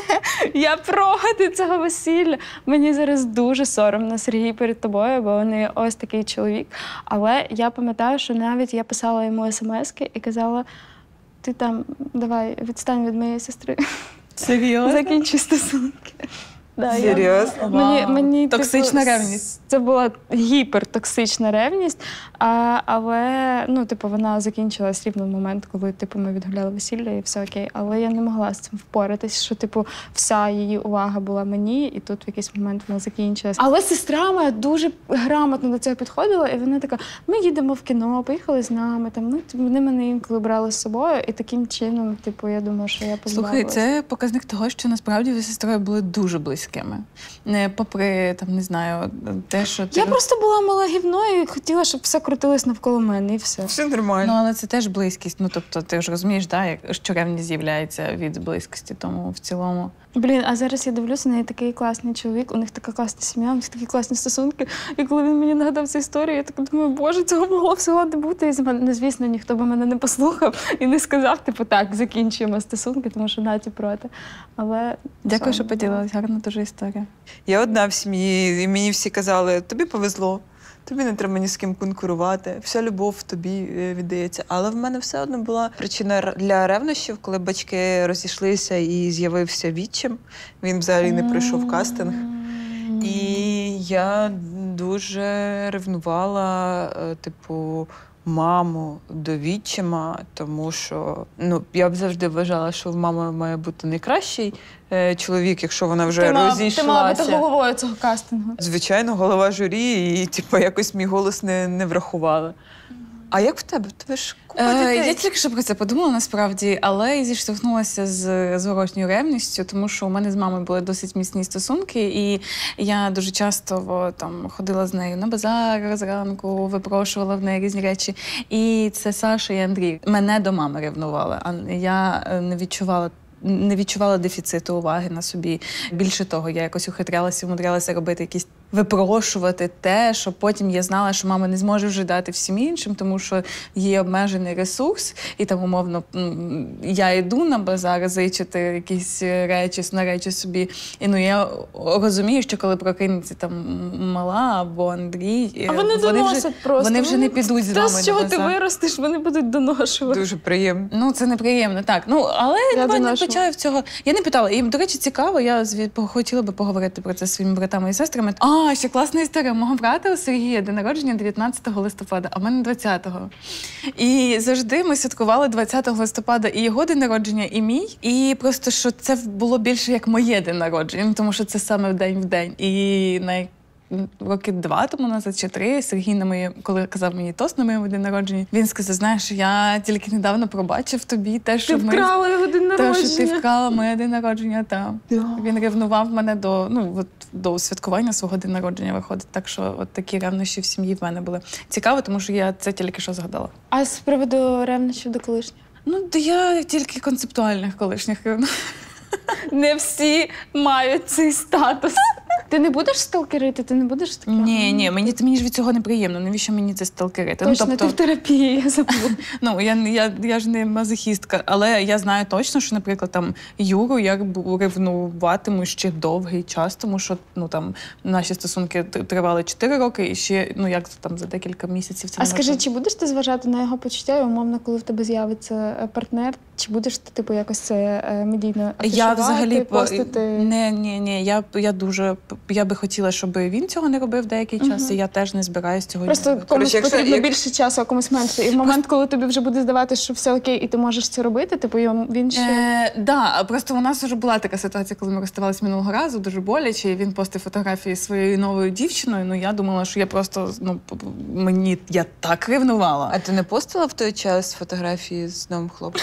я проти цього весілля. Мені зараз дуже соромно, Сергій, перед тобою, бо вони ось такий чоловік. Але я пам'ятаю, що навіть я писала йому смски і казала, ти там, давай, відстань від моєї сестри. Серйозно? Закінчуй стосунки. Да, я- Серйозно? Мені, мені, Токсична типу, ревність. Це була гіпертоксична ревність, а, але ну, типу, вона закінчилась рівно в момент, коли типу, ми відгуляли весілля і все окей. Але я не могла з цим впоратись, що типу, вся її увага була мені, і тут в якийсь момент вона закінчилась. Але сестра моя дуже грамотно до цього підходила, і вона така: ми їдемо в кіно, поїхали з нами. Там, ну, вони мене інколи брали з собою, і таким чином, типу, я думаю, що я позбавилась. Слухай, це показник того, що насправді ви з сестрою були дуже близькими. Не попри, там, не знаю, те, що ти... Я просто була мала гівно і хотіла, щоб все крутилось навколо мене, і все. Все Ну, нормально. але це теж близькість. Ну, тобто, ти ж розумієш, да, як, що ревність з'являється від близькості, тому в цілому. Блін, а зараз я дивлюся, на неї такий класний чоловік, у них така класна сім'я, у них такі класні стосунки. І коли він мені нагадав цю історію, я так думаю, боже, цього могло всього не бути. І ну, звісно, ніхто би мене не послухав і не сказав, типу, так, закінчуємо стосунки, тому що Наті проти. Але Дякую, все, що поділилась. Гарна дуже історія. Я одна в сім'ї, і мені всі казали, тобі повезло, тобі не треба ні з ким конкурувати, вся любов тобі е, віддається. Але в мене все одно була причина р- для ревнощів, коли батьки розійшлися і з'явився відчим. Він взагалі не пройшов кастинг. І я дуже ревнувала, е, типу, маму до відчима, тому що ну, я б завжди вважала, що в мами має бути найкращий е, чоловік, якщо вона вже ти мала, розійшлася. ти мала бути головою цього кастингу. Звичайно, голова журі, і типу, якось мій голос не, не врахували. А як в тебе? Тебе ж купа Е, дітей. я тільки що про це подумала насправді, але і зіштовхнулася з зворотньою ревністю, тому що у мене з мамою були досить міцні стосунки, і я дуже часто о, там ходила з нею на базар зранку, випрошувала в неї різні речі. І це Саша і Андрій мене до мами ревнували, а я е, не відчувала. Не відчувала дефіциту уваги на собі. Більше того, я якось ухитрялася, умудрялася робити якісь випрошувати те, що потім я знала, що мама не зможе вже дати всім іншим, тому що є обмежений ресурс, і там, умовно, м, я йду на базар зичити якісь речі, на речі собі. І ну я розумію, що коли прокинеться там мала або Андрій, А вони, вони доносять вже, просто. вони вже не підуть з Те, вами з чого на ти базар. виростеш, вони будуть доношувати. Дуже приємно. Ну, це неприємно, так. Ну, але Я я не доношу. почаю в цього. Я не питала. І, до речі, цікаво, я звід... хотіла би поговорити про це зі своїми братами і сестрами. А, А, ще класна історія. У мого брата у Сергія день народження дев'ятнадцятого листопада, а в мене двадцятого. І завжди ми святкували двадцятого листопада і його день народження, і мій. І просто, що це було більше як моє день народження, тому що це саме в день в день. І на роки два тому назад, чи три, Сергій на моє, коли казав мені тост на моєму день народження, він сказав, знаєш, я тільки недавно пробачив тобі те, що Ти ми... вкрала його день народження. Те, що ти вкрала моє день народження, та. Він ревнував мене до, ну, от, до святкування свого день народження виходить. Так що от такі ревнощі в сім'ї в мене були. Цікаво, тому що я це тільки що згадала. А з приводу ревнощів до колишніх? Ну, то я тільки концептуальних колишніх ревную. Не всі мають цей статус. Ти не будеш сталкерити? Ти не будеш таке? Ні, ні, мені, мені ж від цього неприємно. Навіщо мені це сталкерити? Точно, ну, тобто, ти в терапії, я забула. Ну, я, я, я ж не мазохістка, але я знаю точно, що, наприклад, там Юру я ревнуватиму ще довгий час, тому що ну, там, наші стосунки тривали чотири роки, і ще, ну, як там за декілька місяців це А не скажи, можна. чи будеш ти зважати на його почуття, і умовно, коли в тебе з'явиться партнер, чи будеш ти, типу, якось це медійно афішувати, Я взагалі постити? Не, ні, ні. Я, я дуже я би хотіла, щоб він цього не робив деякий час, Угу. і я теж не збираюсь цього Просто робити. комусь Короче, якщо- потрібно як- більше часу, а комусь менше. І в момент, коли тобі вже буде здаватися, що все окей, і ти можеш це робити, типу йому- він ще... Е, да, просто у нас вже була така ситуація, коли ми розставалися минулого разу, дуже боляче, і він постив фотографії зі своєю новою дівчиною. Ну я думала, що я просто ну п- п- мені я так ревнувала. А ти не постила в той час фотографії з новим хлопцем?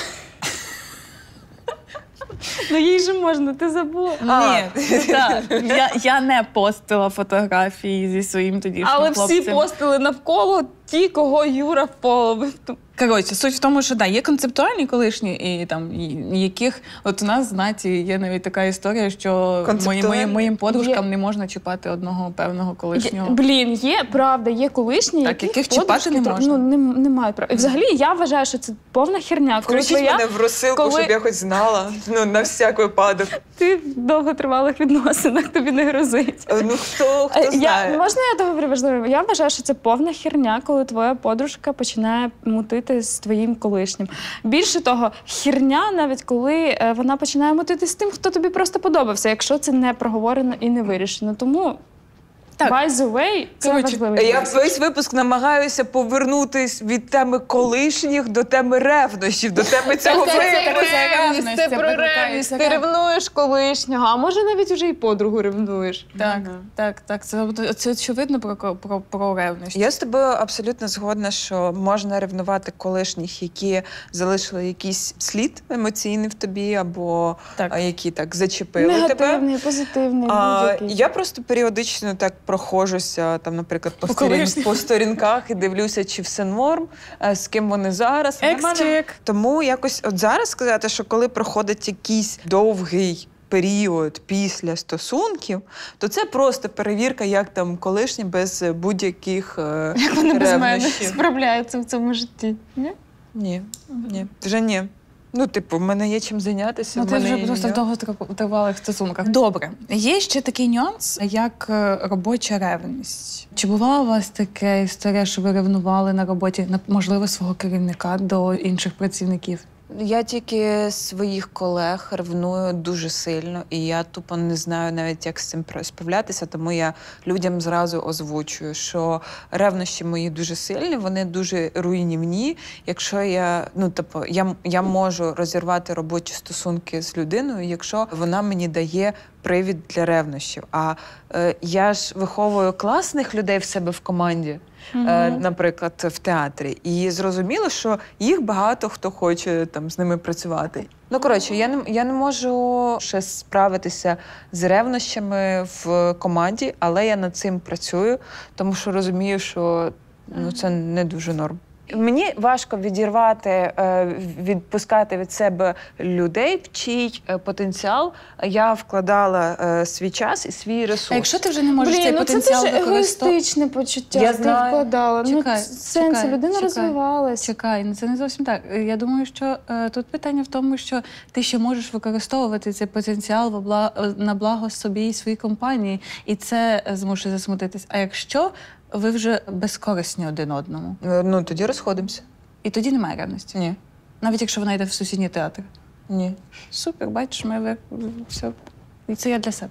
Ну їй же можна, ти забула. А. Ні, так, я, я не постила фотографії зі своїм тодішнім Але хлопцем. всі постили навколо ті, кого Юра вполовив. Коротше, суть в тому, що да, є концептуальні колишні, і там і- яких от у нас в знаті є навіть така історія, що мої, Концептуальні? моїм, моїм подружкам Є. не можна чіпати одного певного колишнього. Є, блін, є, правда, є колишні, Так, яких, яких чіпати не подружки, можна. Ну, не, не мають права. І взагалі, я вважаю, що це повна херня. Коли Включіть твоя, мене в розсилку, коли- щоб я хоч знала. Ну, на всяк випадок. ти в довготривалих відносинах, тобі не грозить. Е, Ну, хто, хто Е, знає? Я, можна я договорю важливо? Я вважаю, що це повна херня, коли твоя подружка починає мутити з твоїм колишнім. Більше того, херня навіть коли е, вона починає мутити з тим, хто тобі просто подобався, якщо це не проговорено і не вирішено. Тому, Так. by the way, це Коротше, важливо. Я весь випуск намагаюся повернутись від теми колишніх до теми ревнощів, до теми цього Це- це- випуску. це ревність, це викликає Ти таке. ревнуєш колишнього, а може навіть уже і подругу ревнуєш. Так, так, так. Це, це очевидно про, ко- про, про ревність. Я з тобою абсолютно згодна, що можна ревнувати колишніх, які залишили якийсь слід емоційний в тобі, або Так. а, які так зачепили тебе. Негативний, позитивний, А, будь-який. я просто періодично так проходжуся, там, наприклад, по, По сторін, колишніх. по сторінках і дивлюся, чи все норм, е, з ким вони зараз. Нормально. Екс-чек. Тому якось от зараз сказати, що коли проходить якийсь довгий період після стосунків, то це просто перевірка, як там колишні без будь-яких е, Як вони без мене ревнощів. справляються в цьому житті. Ні? Ні, ні, вже ні. Ну, типу, в мене є чим зайнятися. Ну, в ти мене вже є просто в я. довготривалих стосунках. Добре. Є ще такий нюанс, як е, робоча ревність. Чи бувала у вас така історія, що ви ревнували на роботі, на- можливо, свого керівника до інших працівників? Я тільки своїх колег ревную дуже сильно, і я тупо не знаю навіть, як з цим справлятися, тому я людям зразу озвучую, що ревнощі мої дуже сильні, вони дуже руйнівні. Якщо я, ну типу, я, я можу розірвати робочі стосунки з людиною, якщо вона мені дає привід для ревнощів. А е, я ж виховую класних людей в себе в команді. Е, наприклад, в театрі. І зрозуміло, що їх багато хто хоче там з ними працювати. Ну, коротше, я не, я не можу ще справитися з ревнощами в команді, але я над цим працюю, тому що розумію, що ну, це не дуже норм. Мені важко відірвати, е, відпускати від себе людей, в чий е, потенціал я вкладала е, свій час і свій ресурс. А якщо ти вже не можеш цей Блін, ну це потенціал дуже використовувати? егоїстичне почуття. Я ти знаю. вкладала. Чекай, ну, в сенсі, чекай, людина чекай. розвивалась. Чекай, ну це не зовсім так. Я думаю, що е, тут питання в тому, що ти ще можеш використовувати цей потенціал в обла... на благо собі і своїй компанії, і це е, змушує засмутитись. А якщо ви вже безкорисні один одному, Е, Ну, тоді розходимося. і тоді немає ревності? Ні. Навіть якщо вона йде в сусідній театр? Ні. Супер, бачиш, ми ви... все. І це я для себе.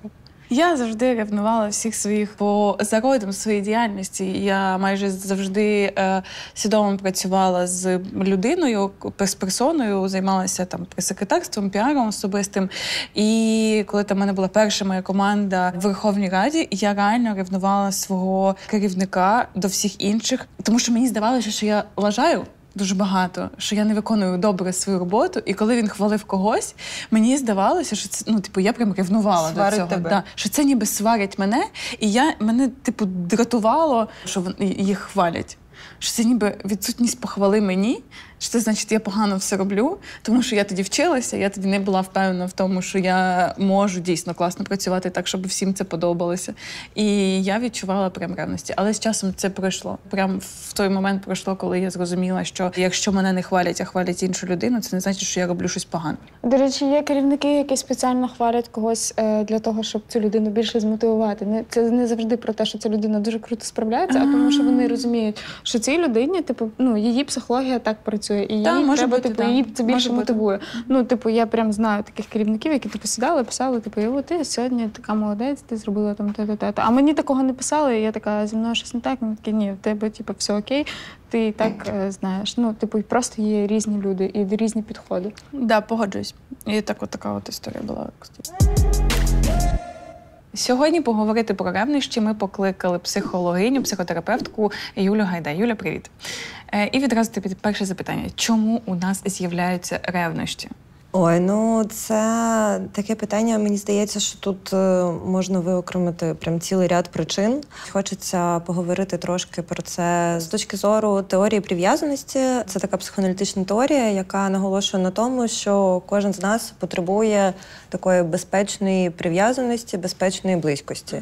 Я завжди ревнувала всіх своїх по за родом своєї діяльності. Я майже завжди е, свідомо працювала з людиною, з персоною, займалася там прес-секретарством, піаром особистим. І коли там в мене була перша моя команда в Верховній Раді, я реально ревнувала свого керівника до всіх інших, тому що мені здавалося, що я лажаю дуже багато, що я не виконую добре свою роботу, і коли він хвалив когось, мені здавалося, що це, ну, типу, я прям ревнувала Сварить до цього. тебе. Да, що це ніби сварить мене, і я, мене, типу, дратувало, що вони, їх хвалять. Що це ніби відсутність похвали мені, що це значить, я погано все роблю, тому що я тоді вчилася, я тоді не була впевнена в тому, що я можу дійсно класно працювати так, щоб всім це подобалося. І я відчувала прям ревності. Але з часом це пройшло. Прям в той момент пройшло, коли я зрозуміла, що якщо мене не хвалять, а хвалять іншу людину, це не значить, що я роблю щось погане. До речі, є керівники, які спеціально хвалять когось е, для того, щоб цю людину більше змотивувати. Не, це не завжди про те, що ця людина дуже круто справляється, а тому, що вони розуміють, що цій людині, типу, ну, її психологія так працює, і її Та, може треба, бути, типу, да. її це більше Може бути. мотивує. Ну, типу, я прям знаю таких керівників, які типу сідали, писали, типу, «О, ти сьогодні така молодець, ти зробила там те-те, те-те». А мені такого не писали, і я така, зі мною щось не так, вони такі, ні, в тебе, типу, все окей, ти і так е, знаєш. Ну, типу, просто є різні люди і різні підходи. Да, погоджуюсь. І так от така от історія була. Сьогодні поговорити про ревнощі ми покликали психологиню, психотерапевтку Юлю Гайдай. Юля, привіт. Е, і відразу тобі перше запитання. Чому у нас з'являються ревнощі? Ой, ну це таке питання, мені здається, що тут е, можна виокремити прям цілий ряд причин. Хочеться поговорити трошки про це з точки зору теорії прив'язаності. Це така психоаналітична теорія, яка наголошує на тому, що кожен з нас потребує такої безпечної прив'язаності, безпечної близькості.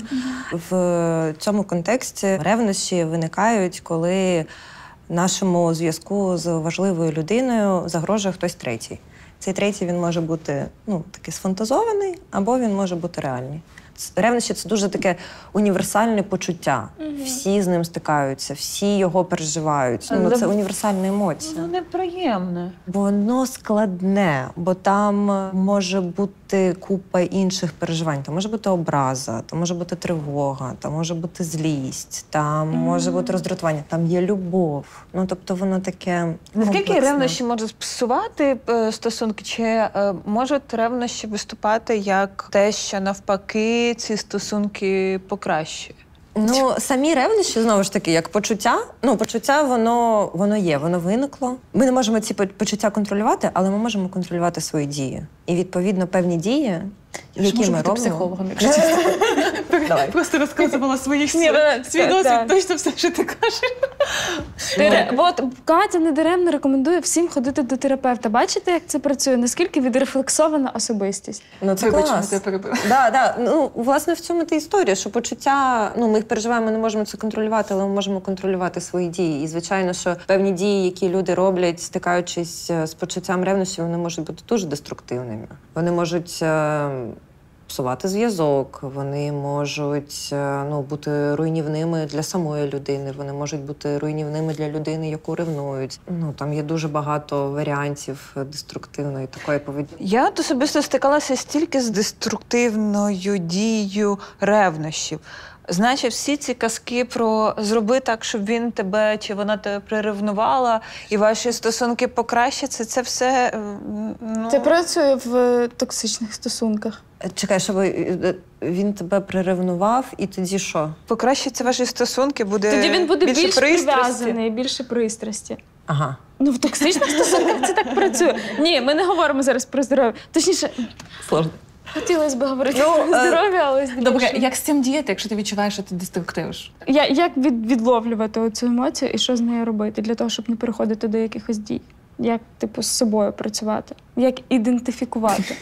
В цьому контексті ревнощі виникають, коли нашому зв'язку з важливою людиною загрожує хтось третій. Цей третій, він може бути, ну, такий сфантазований, або він може бути реальний. Ревнощі – це дуже таке універсальне почуття. Mm-hmm. Всі з ним стикаються, всі його переживають. Ну, це універсальна емоція. Воно неприємне. Воно складне, бо там може бути купа інших переживань. Там може бути образа, там може бути тривога, там може бути злість, там mm-hmm. може бути роздратування, там є любов. Ну, тобто воно таке Наскільки ревнощі можуть псувати е, стосунки? Чи е, можуть ревнощі виступати як те, що навпаки ці стосунки покращує? Ну, самі ревнощі, знову ж таки, як почуття. Ну, почуття, воно, воно є, воно виникло. Ми не можемо ці почуття контролювати, але ми можемо контролювати свої дії. І, відповідно, певні дії, які ми робимо... психологом, якщо чесно. Давай. Просто розказувала своїх свій так. досвід, точно все, що ти кажеш. Тере... От Катя недаремно рекомендує всім ходити до терапевта. Бачите, як це працює? Наскільки відрефлексована особистість? Ну, це Вибач, клас. я перебила. Да, да. Ну, власне, в цьому та історія, що почуття, ну, ми їх переживаємо, ми не можемо це контролювати, але ми можемо контролювати свої дії. І, звичайно, що певні дії, які люди роблять, стикаючись з почуттям ревнощі, вони можуть бути дуже деструктивними. Вони можуть е- псувати зв'язок, вони можуть е- ну, бути руйнівними для самої людини, вони можуть бути руйнівними для людини, яку ревнують. Ну, там є дуже багато варіантів деструктивної такої поведінки. Я особисто стикалася стільки з деструктивною дією ревнощів. Значить, всі ці казки про «зроби так, щоб він тебе чи вона тебе приревнувала, і ваші стосунки покращаться», це все… Ну... Це працює в токсичних стосунках. Чекай, щоб він тебе приревнував, і тоді що? Покращаться ваші стосунки, буде Тоді він буде більше, більш пристрасті. прив'язаний, більше пристрасті. Ага. Ну, в токсичних стосунках це так працює. Ні, ми не говоримо зараз про здоров'я. Точніше, Сложно. хотілося б говорити Ну, про здоров'я, але Добре, як з цим діяти, якщо ти відчуваєш, що ти деструктивиш? Я, як від, відловлювати оцю емоцію і що з нею робити для того, щоб не переходити до якихось дій? Як, типу, з собою працювати? Як ідентифікувати?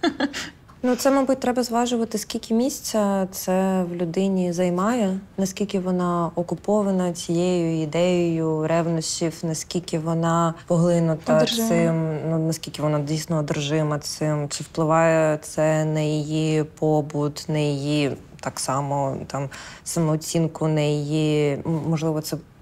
Ну, це, мабуть, треба зважувати, скільки місця це в людині займає, наскільки вона окупована цією ідеєю ревнощів, наскільки вона поглинута Одержима. цим, ну, наскільки вона дійсно одержима цим, чи впливає це на її побут, на її так само там самооцінку, на її, можливо, це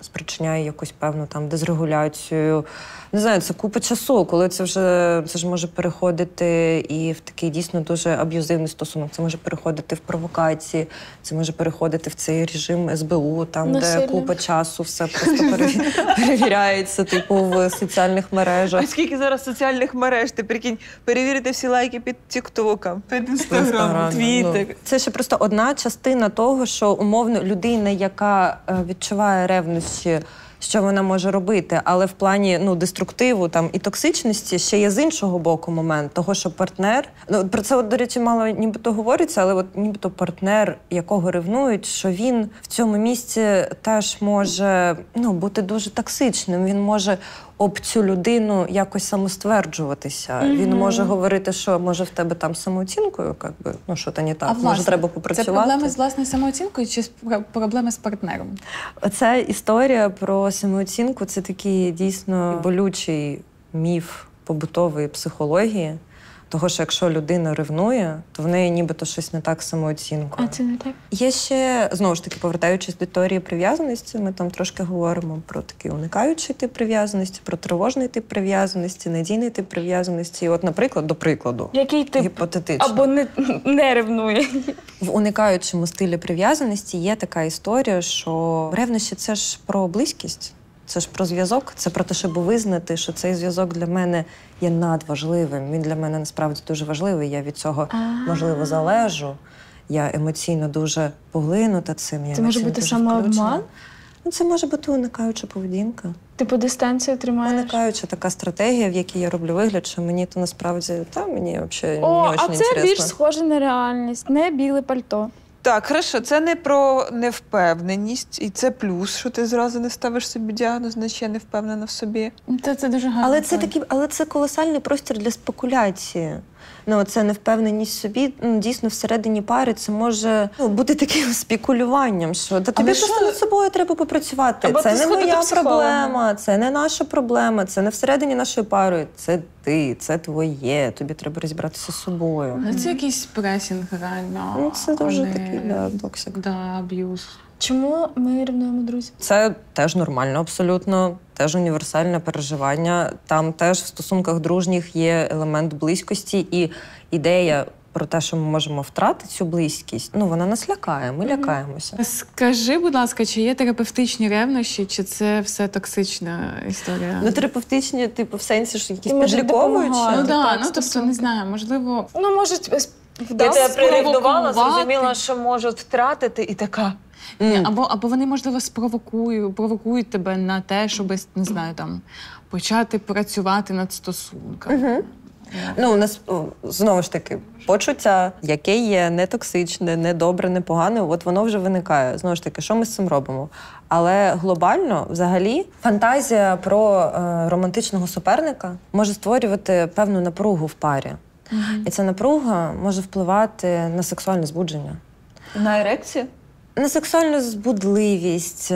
спричиняє якусь певну там дезрегуляцію. Не знаю, це купа часу, коли це вже це ж може переходити і в такий дійсно дуже аб'юзивний стосунок. Це може переходити в провокації, це може переходити в цей режим ес бе у, там, Насильно. де купа часу все просто переві- перевіряється, типу, в соціальних мережах. А скільки зараз соціальних мереж? Ти прикинь, перевірити всі лайки під тіктоком, під інстаграмом, Інстаграм, твіттер. ну. Це ще просто одна частина того, що умовно людина, яка е, відчуває ревнощі, що вона може робити, але в плані ну, деструктиву там, і токсичності ще є з іншого боку момент того, що партнер... Ну, про це, от, до речі, мало нібито говориться, але от нібито партнер, якого ревнують, що він в цьому місці теж може ну, бути дуже токсичним. Він може об цю людину якось самостверджуватися. Mm-hmm. Він може говорити, що може в тебе там самооцінкою, як би, ну що то не так, А, може власне, треба попрацювати. Це проблеми з власною самооцінкою чи з- проблеми з партнером? Оця історія про самооцінку – це такий дійсно болючий міф побутової психології. Того, що якщо людина ревнує, то в неї нібито щось не так з самооцінкою. А це не так? Є ще, знову ж таки, повертаючись до теорії прив'язаності, ми там трошки говоримо про такий уникаючий тип прив'язаності, про тривожний тип прив'язаності, надійний тип прив'язаності. І от, наприклад, до прикладу, Який тип гіпотетично. або не, не ревнує? В уникаючому стилі прив'язаності є така історія, що ревнощі – це ж про близькість, це ж про зв'язок, це про те, щоб визнати, що цей зв'язок для мене є надважливим. Він для мене насправді дуже важливий, я від цього, можливо, залежу. Я емоційно дуже поглинута цим. Я Це може емоційно бути дуже самообман? включена. Ну, це може бути уникаюча поведінка. Типу дистанцію тримаєш? Уникаюча така стратегія, в якій я роблю вигляд, що мені то насправді, та мені взагалі О, не а дуже це інтересно. більш схоже на реальність. Не біле пальто. Так, хорошо, це не про невпевненість, і це плюс, що ти зразу не ставиш собі діагноз, значить я не впевнена в собі. Це, це дуже гарно. Але це такий, але це колосальний простір для спекуляції. Ну, це невпевненість в собі, ну, дійсно, всередині пари це може ну, бути таким спекулюванням, що та тобі що? просто над собою треба попрацювати. Або Це ти не сходи моя до психолога. проблема, це не наша проблема, це не всередині нашої пари, це ти, це твоє, тобі треба розібратися з собою. Ну, це якийсь пресінг, реально. Ну, це дуже а не- такий, да, токсик. Да, аб'юз. Чому ми ревнуємо, друзі? Це теж нормально, абсолютно, теж універсальне переживання. Там теж в стосунках дружніх є елемент близькості і ідея про те, що ми можемо втратити цю близькість, ну вона нас лякає, ми лякаємося. Скажи, будь ласка, чи є терапевтичні ревнощі, чи це все токсична історія? Ну, терапевтичні, типу, в сенсі, що якісь І, може, підліковуючі. допомагають. Ну, да, так, ну тобто, стосунки. не знаю, можливо, Ну, можуть Я вдасться тебе приревнувала, спровокувати. зрозуміла, що можуть втратити, і така. Ні, або, або вони, можливо, спровокують, провокують тебе на те, щоб, не знаю, там, почати працювати над стосунками. Ну, у нас о, знову ж таки почуття, яке є не токсичне, не добре, не погане, от воно вже виникає. Знову ж таки, що ми з цим робимо? Але глобально, взагалі, фантазія про е, романтичного суперника може створювати певну напругу в парі. І ця напруга може впливати на сексуальне збудження. На ерекцію? На сексуальну збудливість,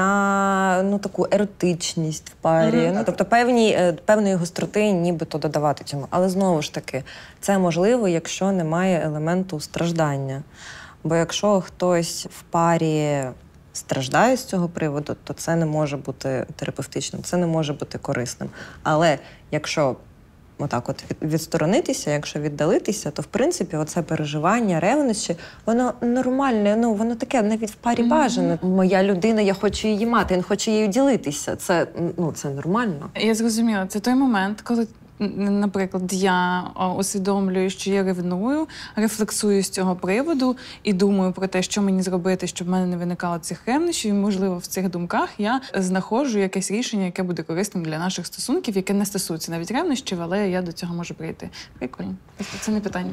на ну, таку еротичність в парі. Мгм. Ну, тобто певні, е, певної гостроти нібито додавати цьому. Але знову ж таки, це можливо, якщо немає елементу страждання. Бо якщо хтось в парі страждає з цього приводу, то це не може бути терапевтичним, це не може бути корисним. Але якщо отак от від- відсторонитися, якщо віддалитися, то в принципі оце переживання, ревнощі, воно нормальне, ну воно таке навіть в парі бажане. Моя людина, я хочу її мати, він хоче її ділитися. Це ну це нормально. Я зрозуміла, це той момент, коли, н- наприклад, я а, усвідомлюю, що я ревную, рефлексую з цього приводу і думаю про те, що мені зробити, щоб в мене не виникало цих ревнощів. І, можливо, в цих думках я знаходжу якесь рішення, яке буде корисним для наших стосунків, яке не стосується навіть ревнощів, але я до цього можу прийти. Прикольно. Просто це не питання.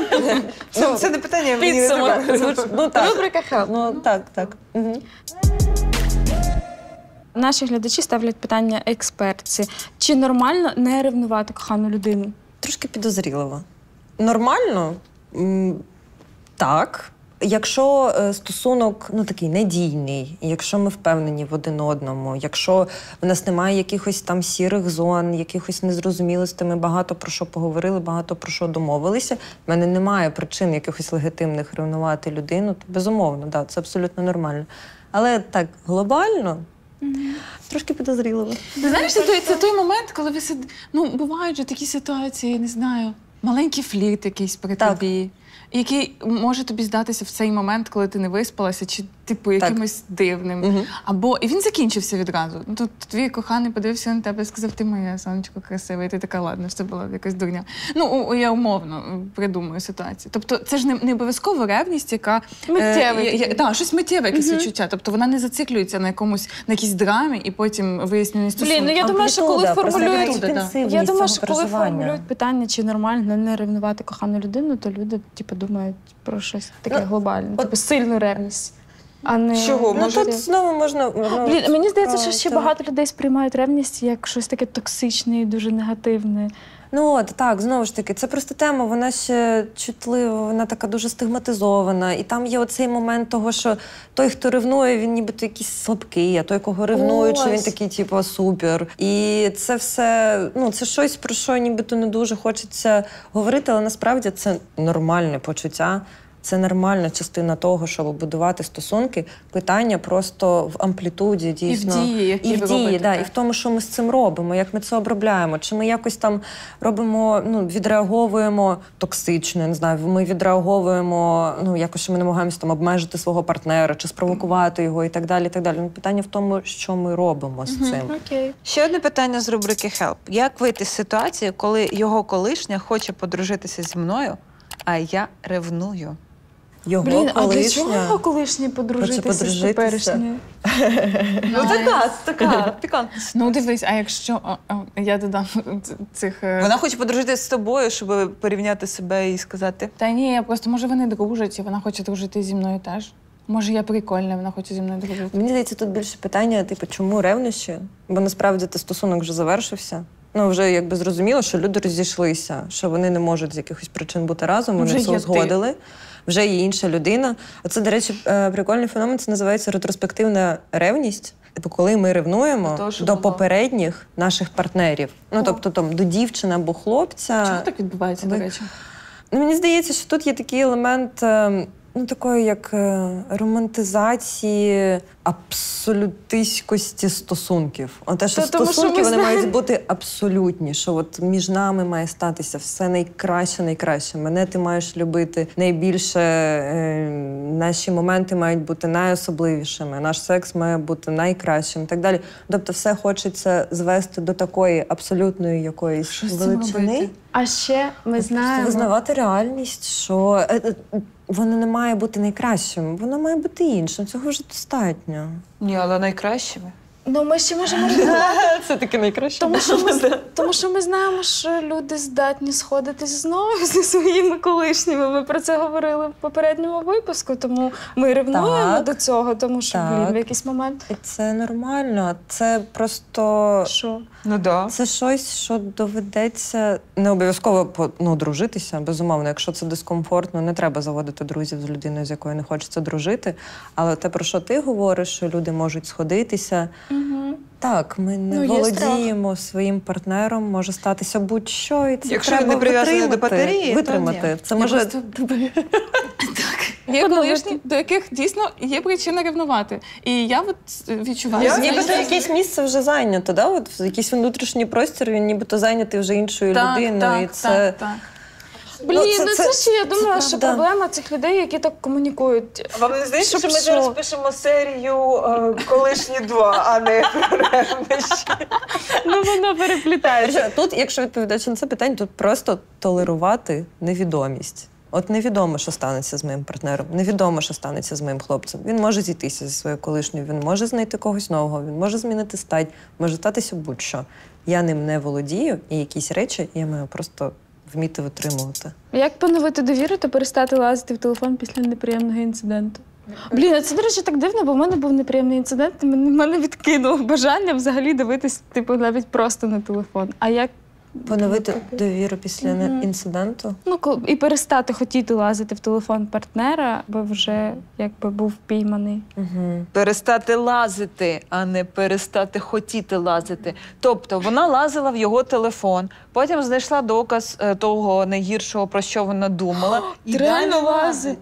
Це, це не питання, мені не треба. Звуч- Ну так. Рубрика «Ха». Ну так, так. Угу. Наші глядачі ставлять питання експертці. Чи нормально не ревнувати кохану людину? Трошки підозріливо. Нормально? М, Так. Якщо е, стосунок ну, такий надійний, якщо ми впевнені в один одному, якщо в нас немає якихось там сірих зон, якихось незрозумілостей, ми багато про що поговорили, багато про що домовилися, в мене немає причин якихось легітимних ревнувати людину, то безумовно, да, це абсолютно нормально. Але так глобально, Трошки підозріливо. Ти знаєш, це той, це той момент, коли ви сидите... Ну, бувають же такі ситуації, не знаю, маленький флірт якийсь при Так. тобі, який може тобі здатися в цей момент, коли ти не виспалася, чи типу якимось дивним. Угу. Або і він закінчився відразу. Ну, тут твій коханий подивився на тебе і сказав, ти моя сонечко красиве, і ти така, ладно, це була якась дурня. Ну, у- я умовно придумую ситуацію. Тобто це ж не, не обов'язково ревність, яка... Миттєве Е, я- таке. да, щось миттєве, якесь відчуття. Тобто вона не зациклюється на якомусь, на якійсь драмі і потім вияснює стосунки. Блін, ну я думаю, що коли Амплітуда, просто формулюють... Амплітуда, да. інтенсивність Я думаю, цього що коли переживання. формулюють питання, чи нормально не ревнувати кохану людину, то люди типу, думають про щось таке Ну, глобальне, от- типу сильну ревність. А не... Чого? Ну, Може, тут знову можна... Ну, Блін, мені здається, що про ще це. багато людей сприймають ревність як щось таке токсичне і дуже негативне. Ну от, так, знову ж таки, це просто тема, вона ще чутлива, вона така дуже стигматизована. І там є оцей момент того, що той, хто ревнує, він нібито якийсь слабкий, а той, кого ревнують, що він Ось. такий, типу, супер. І це все, ну, це щось, про що нібито не дуже хочеться говорити, але насправді це нормальне почуття. Це нормальна частина того, щоб будувати стосунки. Питання просто в амплітуді, дійсно. дії, які і в ви дії, робите, да, так. і в тому, що ми з цим робимо, як ми це обробляємо. Чи ми якось там робимо, ну, відреаговуємо токсично, я не знаю, ми відреаговуємо, ну, якось, що ми намагаємося там обмежити свого партнера, чи спровокувати його і так далі, і так далі. Ну, питання в тому, що ми робимо з цим. Окей. ще одне питання з рубрики «Help». Як вийти з ситуації, коли його колишня хоче подружитися зі мною, а я ревную? Його Блін, а для колишня... чого колишній подружитися з подружитися? теперішньою? Ну, така, така, пікантна. Ну, дивись, а якщо... о, о, я додам ц- цих... е, Вона хоче подружитися з тобою, щоб порівняти себе і сказати. Та ні, я просто, може, вони дружать, і вона хоче дружити зі мною теж. Може, я прикольна, вона хоче зі мною дружити. Мені здається, тут більше питання, типу, чому ревнощі? Бо насправді той стосунок вже завершився. Ну, вже якби зрозуміло, що люди розійшлися, що вони не можуть з якихось причин бути разом, вони Вже все є узгодили. Вже є інша людина. Оце, до речі, е, прикольний феномен, це називається ретроспективна ревність. Типу, коли ми ревнуємо До того, що до було. попередніх наших партнерів. Ну, тобто, там, до дівчини або хлопця. Чому так відбувається, до ви- речі? Ну, мені здається, що тут є такий елемент е, ну, такої як е, романтизації абсолютистськості стосунків. О, те, що Та тому, що стосунки ми вони знаємо. мають бути абсолютні, що от між нами має статися все найкраще, найкраще. Мене ти маєш любити найбільше, е, наші моменти мають бути найособливішими, наш секс має бути найкращим і так далі. Тобто все хочеться звести до такої абсолютної якоїсь Що з цим величини. робити? А ще ми Просто знаємо... визнавати реальність, що е, е, воно не має бути найкращим, воно має бути іншим. Цього вже достатньо. Ні, але найкращими. Ну, ми ще можемо... Це таки найкраще. Тому що, ми, тому що ми знаємо, що люди здатні сходитись знову зі своїми колишніми. Ми про це говорили в попередньому випуску, тому ми ревнуємо Так. до цього, тому що, Так. блін, в якийсь момент... І це нормально. Це просто Що? Ну да. це щось, що доведеться не обов'язково по- ну, дружитися, безумовно. Якщо це дискомфортно, не треба заводити друзів з людиною, з якою не хочеться дружити. Але те, про що ти говориш, що люди можуть сходитися. Угу. Так, ми не Ну, є володіємо своїм партнером, може статися будь-що, і це Якщо треба він не прив'язаний до витримати, батареї, то витримати. ні. Це Я може просто- Є колишні, до яких дійсно є причина ревнувати. І я от відчуваю... Я- це- нібито якесь місце вже зайнято, да? От якийсь внутрішній простір, він нібито зайнятий вже іншою так, людиною. так, і це так, так. Блін, це- ну це, це- ще, я думаю, це що правда. проблема цих людей, які так комунікують. Вам не здається, Щоб що ми що? зараз пишемо серію е, «Колишні два», а не про ревнощі? Ну, воно переплітається. тут, якщо відповідаючи на це питання, тут просто толерувати невідомість. От невідомо, що станеться з моїм партнером, невідомо, що станеться з моїм хлопцем. Він може зійтися зі своєю колишньою, він може знайти когось нового, він може змінити стать, може статися будь-що. Я ним не володію, і якісь речі я маю просто вміти витримувати. Як поновити довіру та перестати лазити в телефон після неприємного інциденту? Блін, а це, до речі, так дивно, бо в мене був неприємний інцидент, і мене, мене відкинуло бажання взагалі дивитись, типу, навіть просто на телефон. А як Поновити довіру після інциденту. ну, ко- і перестати хотіти лазити в телефон партнера, бо вже якби був пійманий. Угу. Перестати лазити, а не перестати хотіти лазити. Тобто вона лазила в його телефон, потім знайшла доказ е, того найгіршого, про що вона думала. і Реально далі лазити.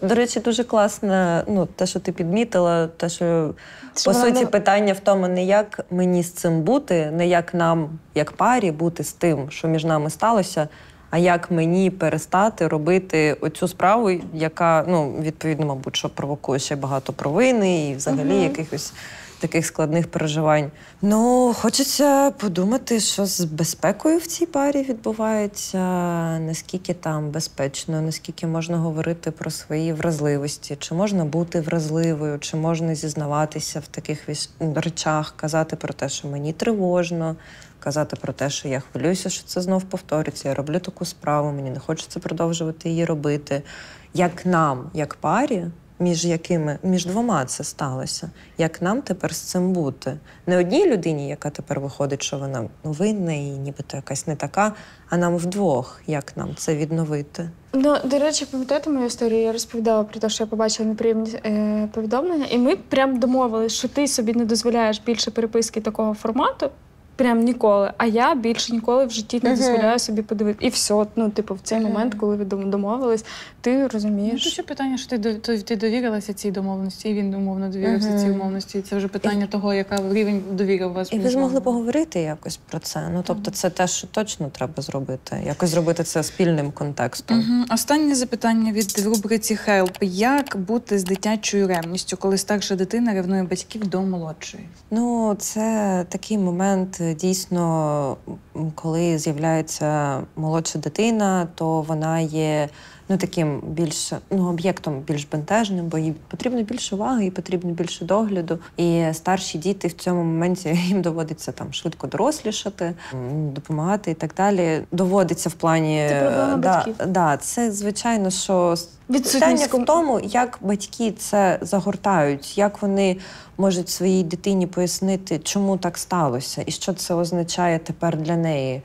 До речі, дуже класно, ну, те, що ти підмітила, те, що, Що по вона суті, не- питання в тому, не як мені з цим бути, не як нам, як парі, бути з тим, що між нами сталося, а як мені перестати робити оцю справу, яка, ну, відповідно, мабуть, що провокує ще багато провини і взагалі Мгм. якихось таких складних переживань. Ну, хочеться подумати, що з безпекою в цій парі відбувається, наскільки там безпечно, наскільки можна говорити про свої вразливості, чи можна бути вразливою, чи можна зізнаватися в таких віс- речах, казати про те, що мені тривожно, казати про те, що я хвилююся, що це знов повториться, я роблю таку справу, мені не хочеться продовжувати її робити. Як нам, як парі, між якими, між двома це сталося. Як нам тепер з цим бути? Не одній людині, яка тепер виходить, що вона винна і нібито якась не така, а нам вдвох, як нам це відновити? Ну, до речі, пам'ятаєте мою історію? Я розповідала про те, що я побачила неприємні е, повідомлення, і ми прям домовились, що ти собі не дозволяєш більше переписки такого формату, прям ніколи, а я більше ніколи в житті не Мгм. дозволяю собі подивитися. І все, ну, типу, в цей Мгм. момент, коли ви дом- домовились, ти Ну, розумієш. то ще питання, що ти, до- то- ти довірилася цій домовленості, і він умовно довірився Мгм. цій умовності. Це вже питання того, яка рівень довіри у вас. І ви між змогли вами. поговорити якось про це. Ну, тобто, це те, що точно треба зробити. Якось зробити це спільним контекстом. Мгм. Останнє запитання від рубриці «Хелп». Як бути з дитячою ревністю, коли старша дитина ревнує батьків до молодшої? Ну, це такий момент, дійсно, м, коли з'являється молодша дитина, то вона є ну, таким більш ну, об'єктом більш бентежним, бо їй потрібно більше уваги, їй потрібно більше догляду. І старші діти в цьому моменті їм доводиться там швидко дорослішати, м, допомагати і так далі. Доводиться в плані Це проблема да, батьків. да, це звичайно, що Відсутність питання ком- в тому, як батьки це загортають, як вони можуть своїй дитині пояснити, чому так сталося, і що це означає тепер для неї.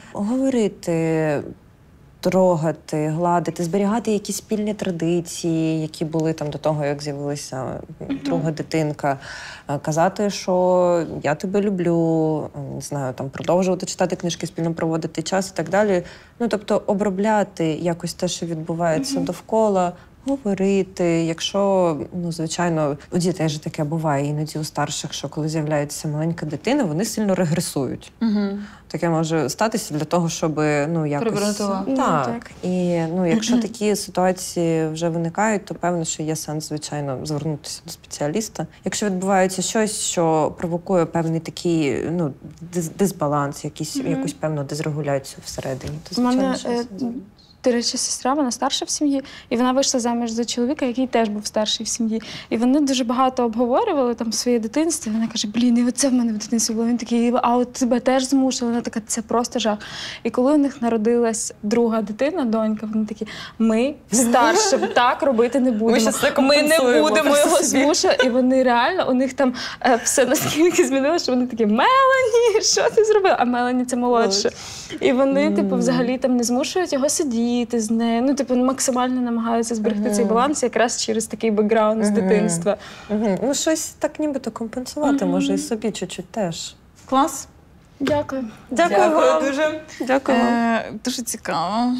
Говорити, трогати, гладити, зберігати якісь спільні традиції, які були там до того, як з'явилася друга дитинка. Е, Казати, що я тебе люблю, е, не знаю, там продовжувати читати книжки, спільно проводити час і так далі. Ну, тобто обробляти якось те, що відбувається довкола, говорити. Якщо, ну, звичайно, у дітей ж таке буває іноді у старших, що коли з'являється маленька дитина, вони сильно регресують. Угу. Таке може статися для того, щоб ну якось Привернути увагу. Ну, так. так. І ну, якщо такі ситуації вже виникають, то певно, що є сенс, звичайно, звернутися до спеціаліста. Якщо відбувається щось, що провокує певний такий ну дис- дисбаланс, якийсь Мгм. якусь певну дисрегуляцію всередині, то У мене, звичайно, е, що до речі, сестра, вона старша в сім'ї, і вона вийшла заміж за чоловіка, який теж був старший в сім'ї. І вони дуже багато обговорювали там своє дитинство. І вона каже: блін, і оце в мене в дитинстві було. Він такий, а от тебе теж змусили. Вона така, це просто жах. І коли у них народилась друга дитина, донька, вони такі: ми старшим так робити не будемо. щас це Ми не компенсуємо будемо просто його собі». змушувати. І вони реально, у них там е, все наскільки змінилося, що вони такі: Мелані, що ти зробила? А Мелані це молодша. І вони, типу, взагалі там не змушують його сидіти з нею. Ну, типу, максимально намагаються зберегти Мгм. цей баланс якраз через такий бекграунд з Мгм. дитинства. Мгм. Ну, щось так нібито компенсувати, Мгм. може, і собі чуть-чуть теж. Клас. Дякую. Дякую, вам. дуже. Дякую вам. Е, дуже цікаво.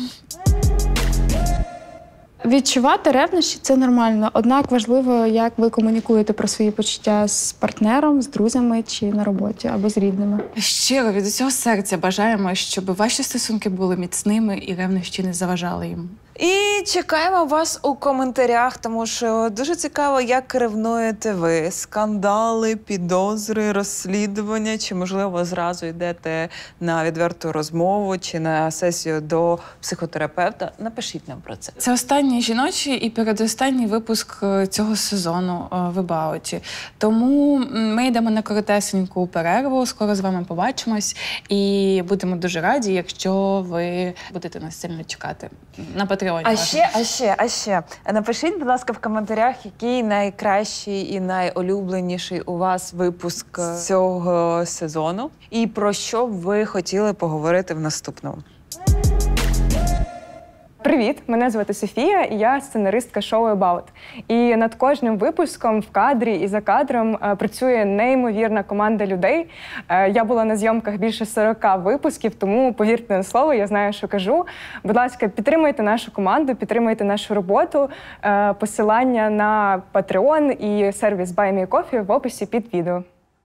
Відчувати ревнощі – це нормально. Однак важливо, як ви комунікуєте про свої почуття з партнером, з друзями чи на роботі або з рідними. Щиро від усього серця бажаємо, щоб ваші стосунки були міцними і ревнощі не заважали їм. І чекаємо вас у коментарях, тому що дуже цікаво, як ревнуєте ви. Скандали, підозри, розслідування, чи, можливо, зразу йдете на відверту розмову чи на сесію до психотерапевта. Напишіть нам про це. Це останній жіночий і передостанній випуск е, цього сезону е, в Ебауті. Тому м, ми йдемо на коротесеньку перерву, скоро з вами побачимось і будемо дуже раді, якщо ви будете нас сильно чекати на Патреоні. А ще, а ще, а ще. Напишіть, будь ласка, в коментарях, який найкращий і найулюбленіший у вас випуск цього сезону і про що б ви хотіли поговорити в наступному. Привіт, мене звати Софія, і я сценаристка шоу About. І над кожним випуском в кадрі і за кадром працює неймовірна команда людей. Я була на зйомках більше сорока випусків, тому повірте на слово, я знаю, що кажу. Будь ласка, підтримуйте нашу команду, підтримуйте нашу роботу. Посилання на Patreon і сервіс Buy Me Coffee в описі під відео.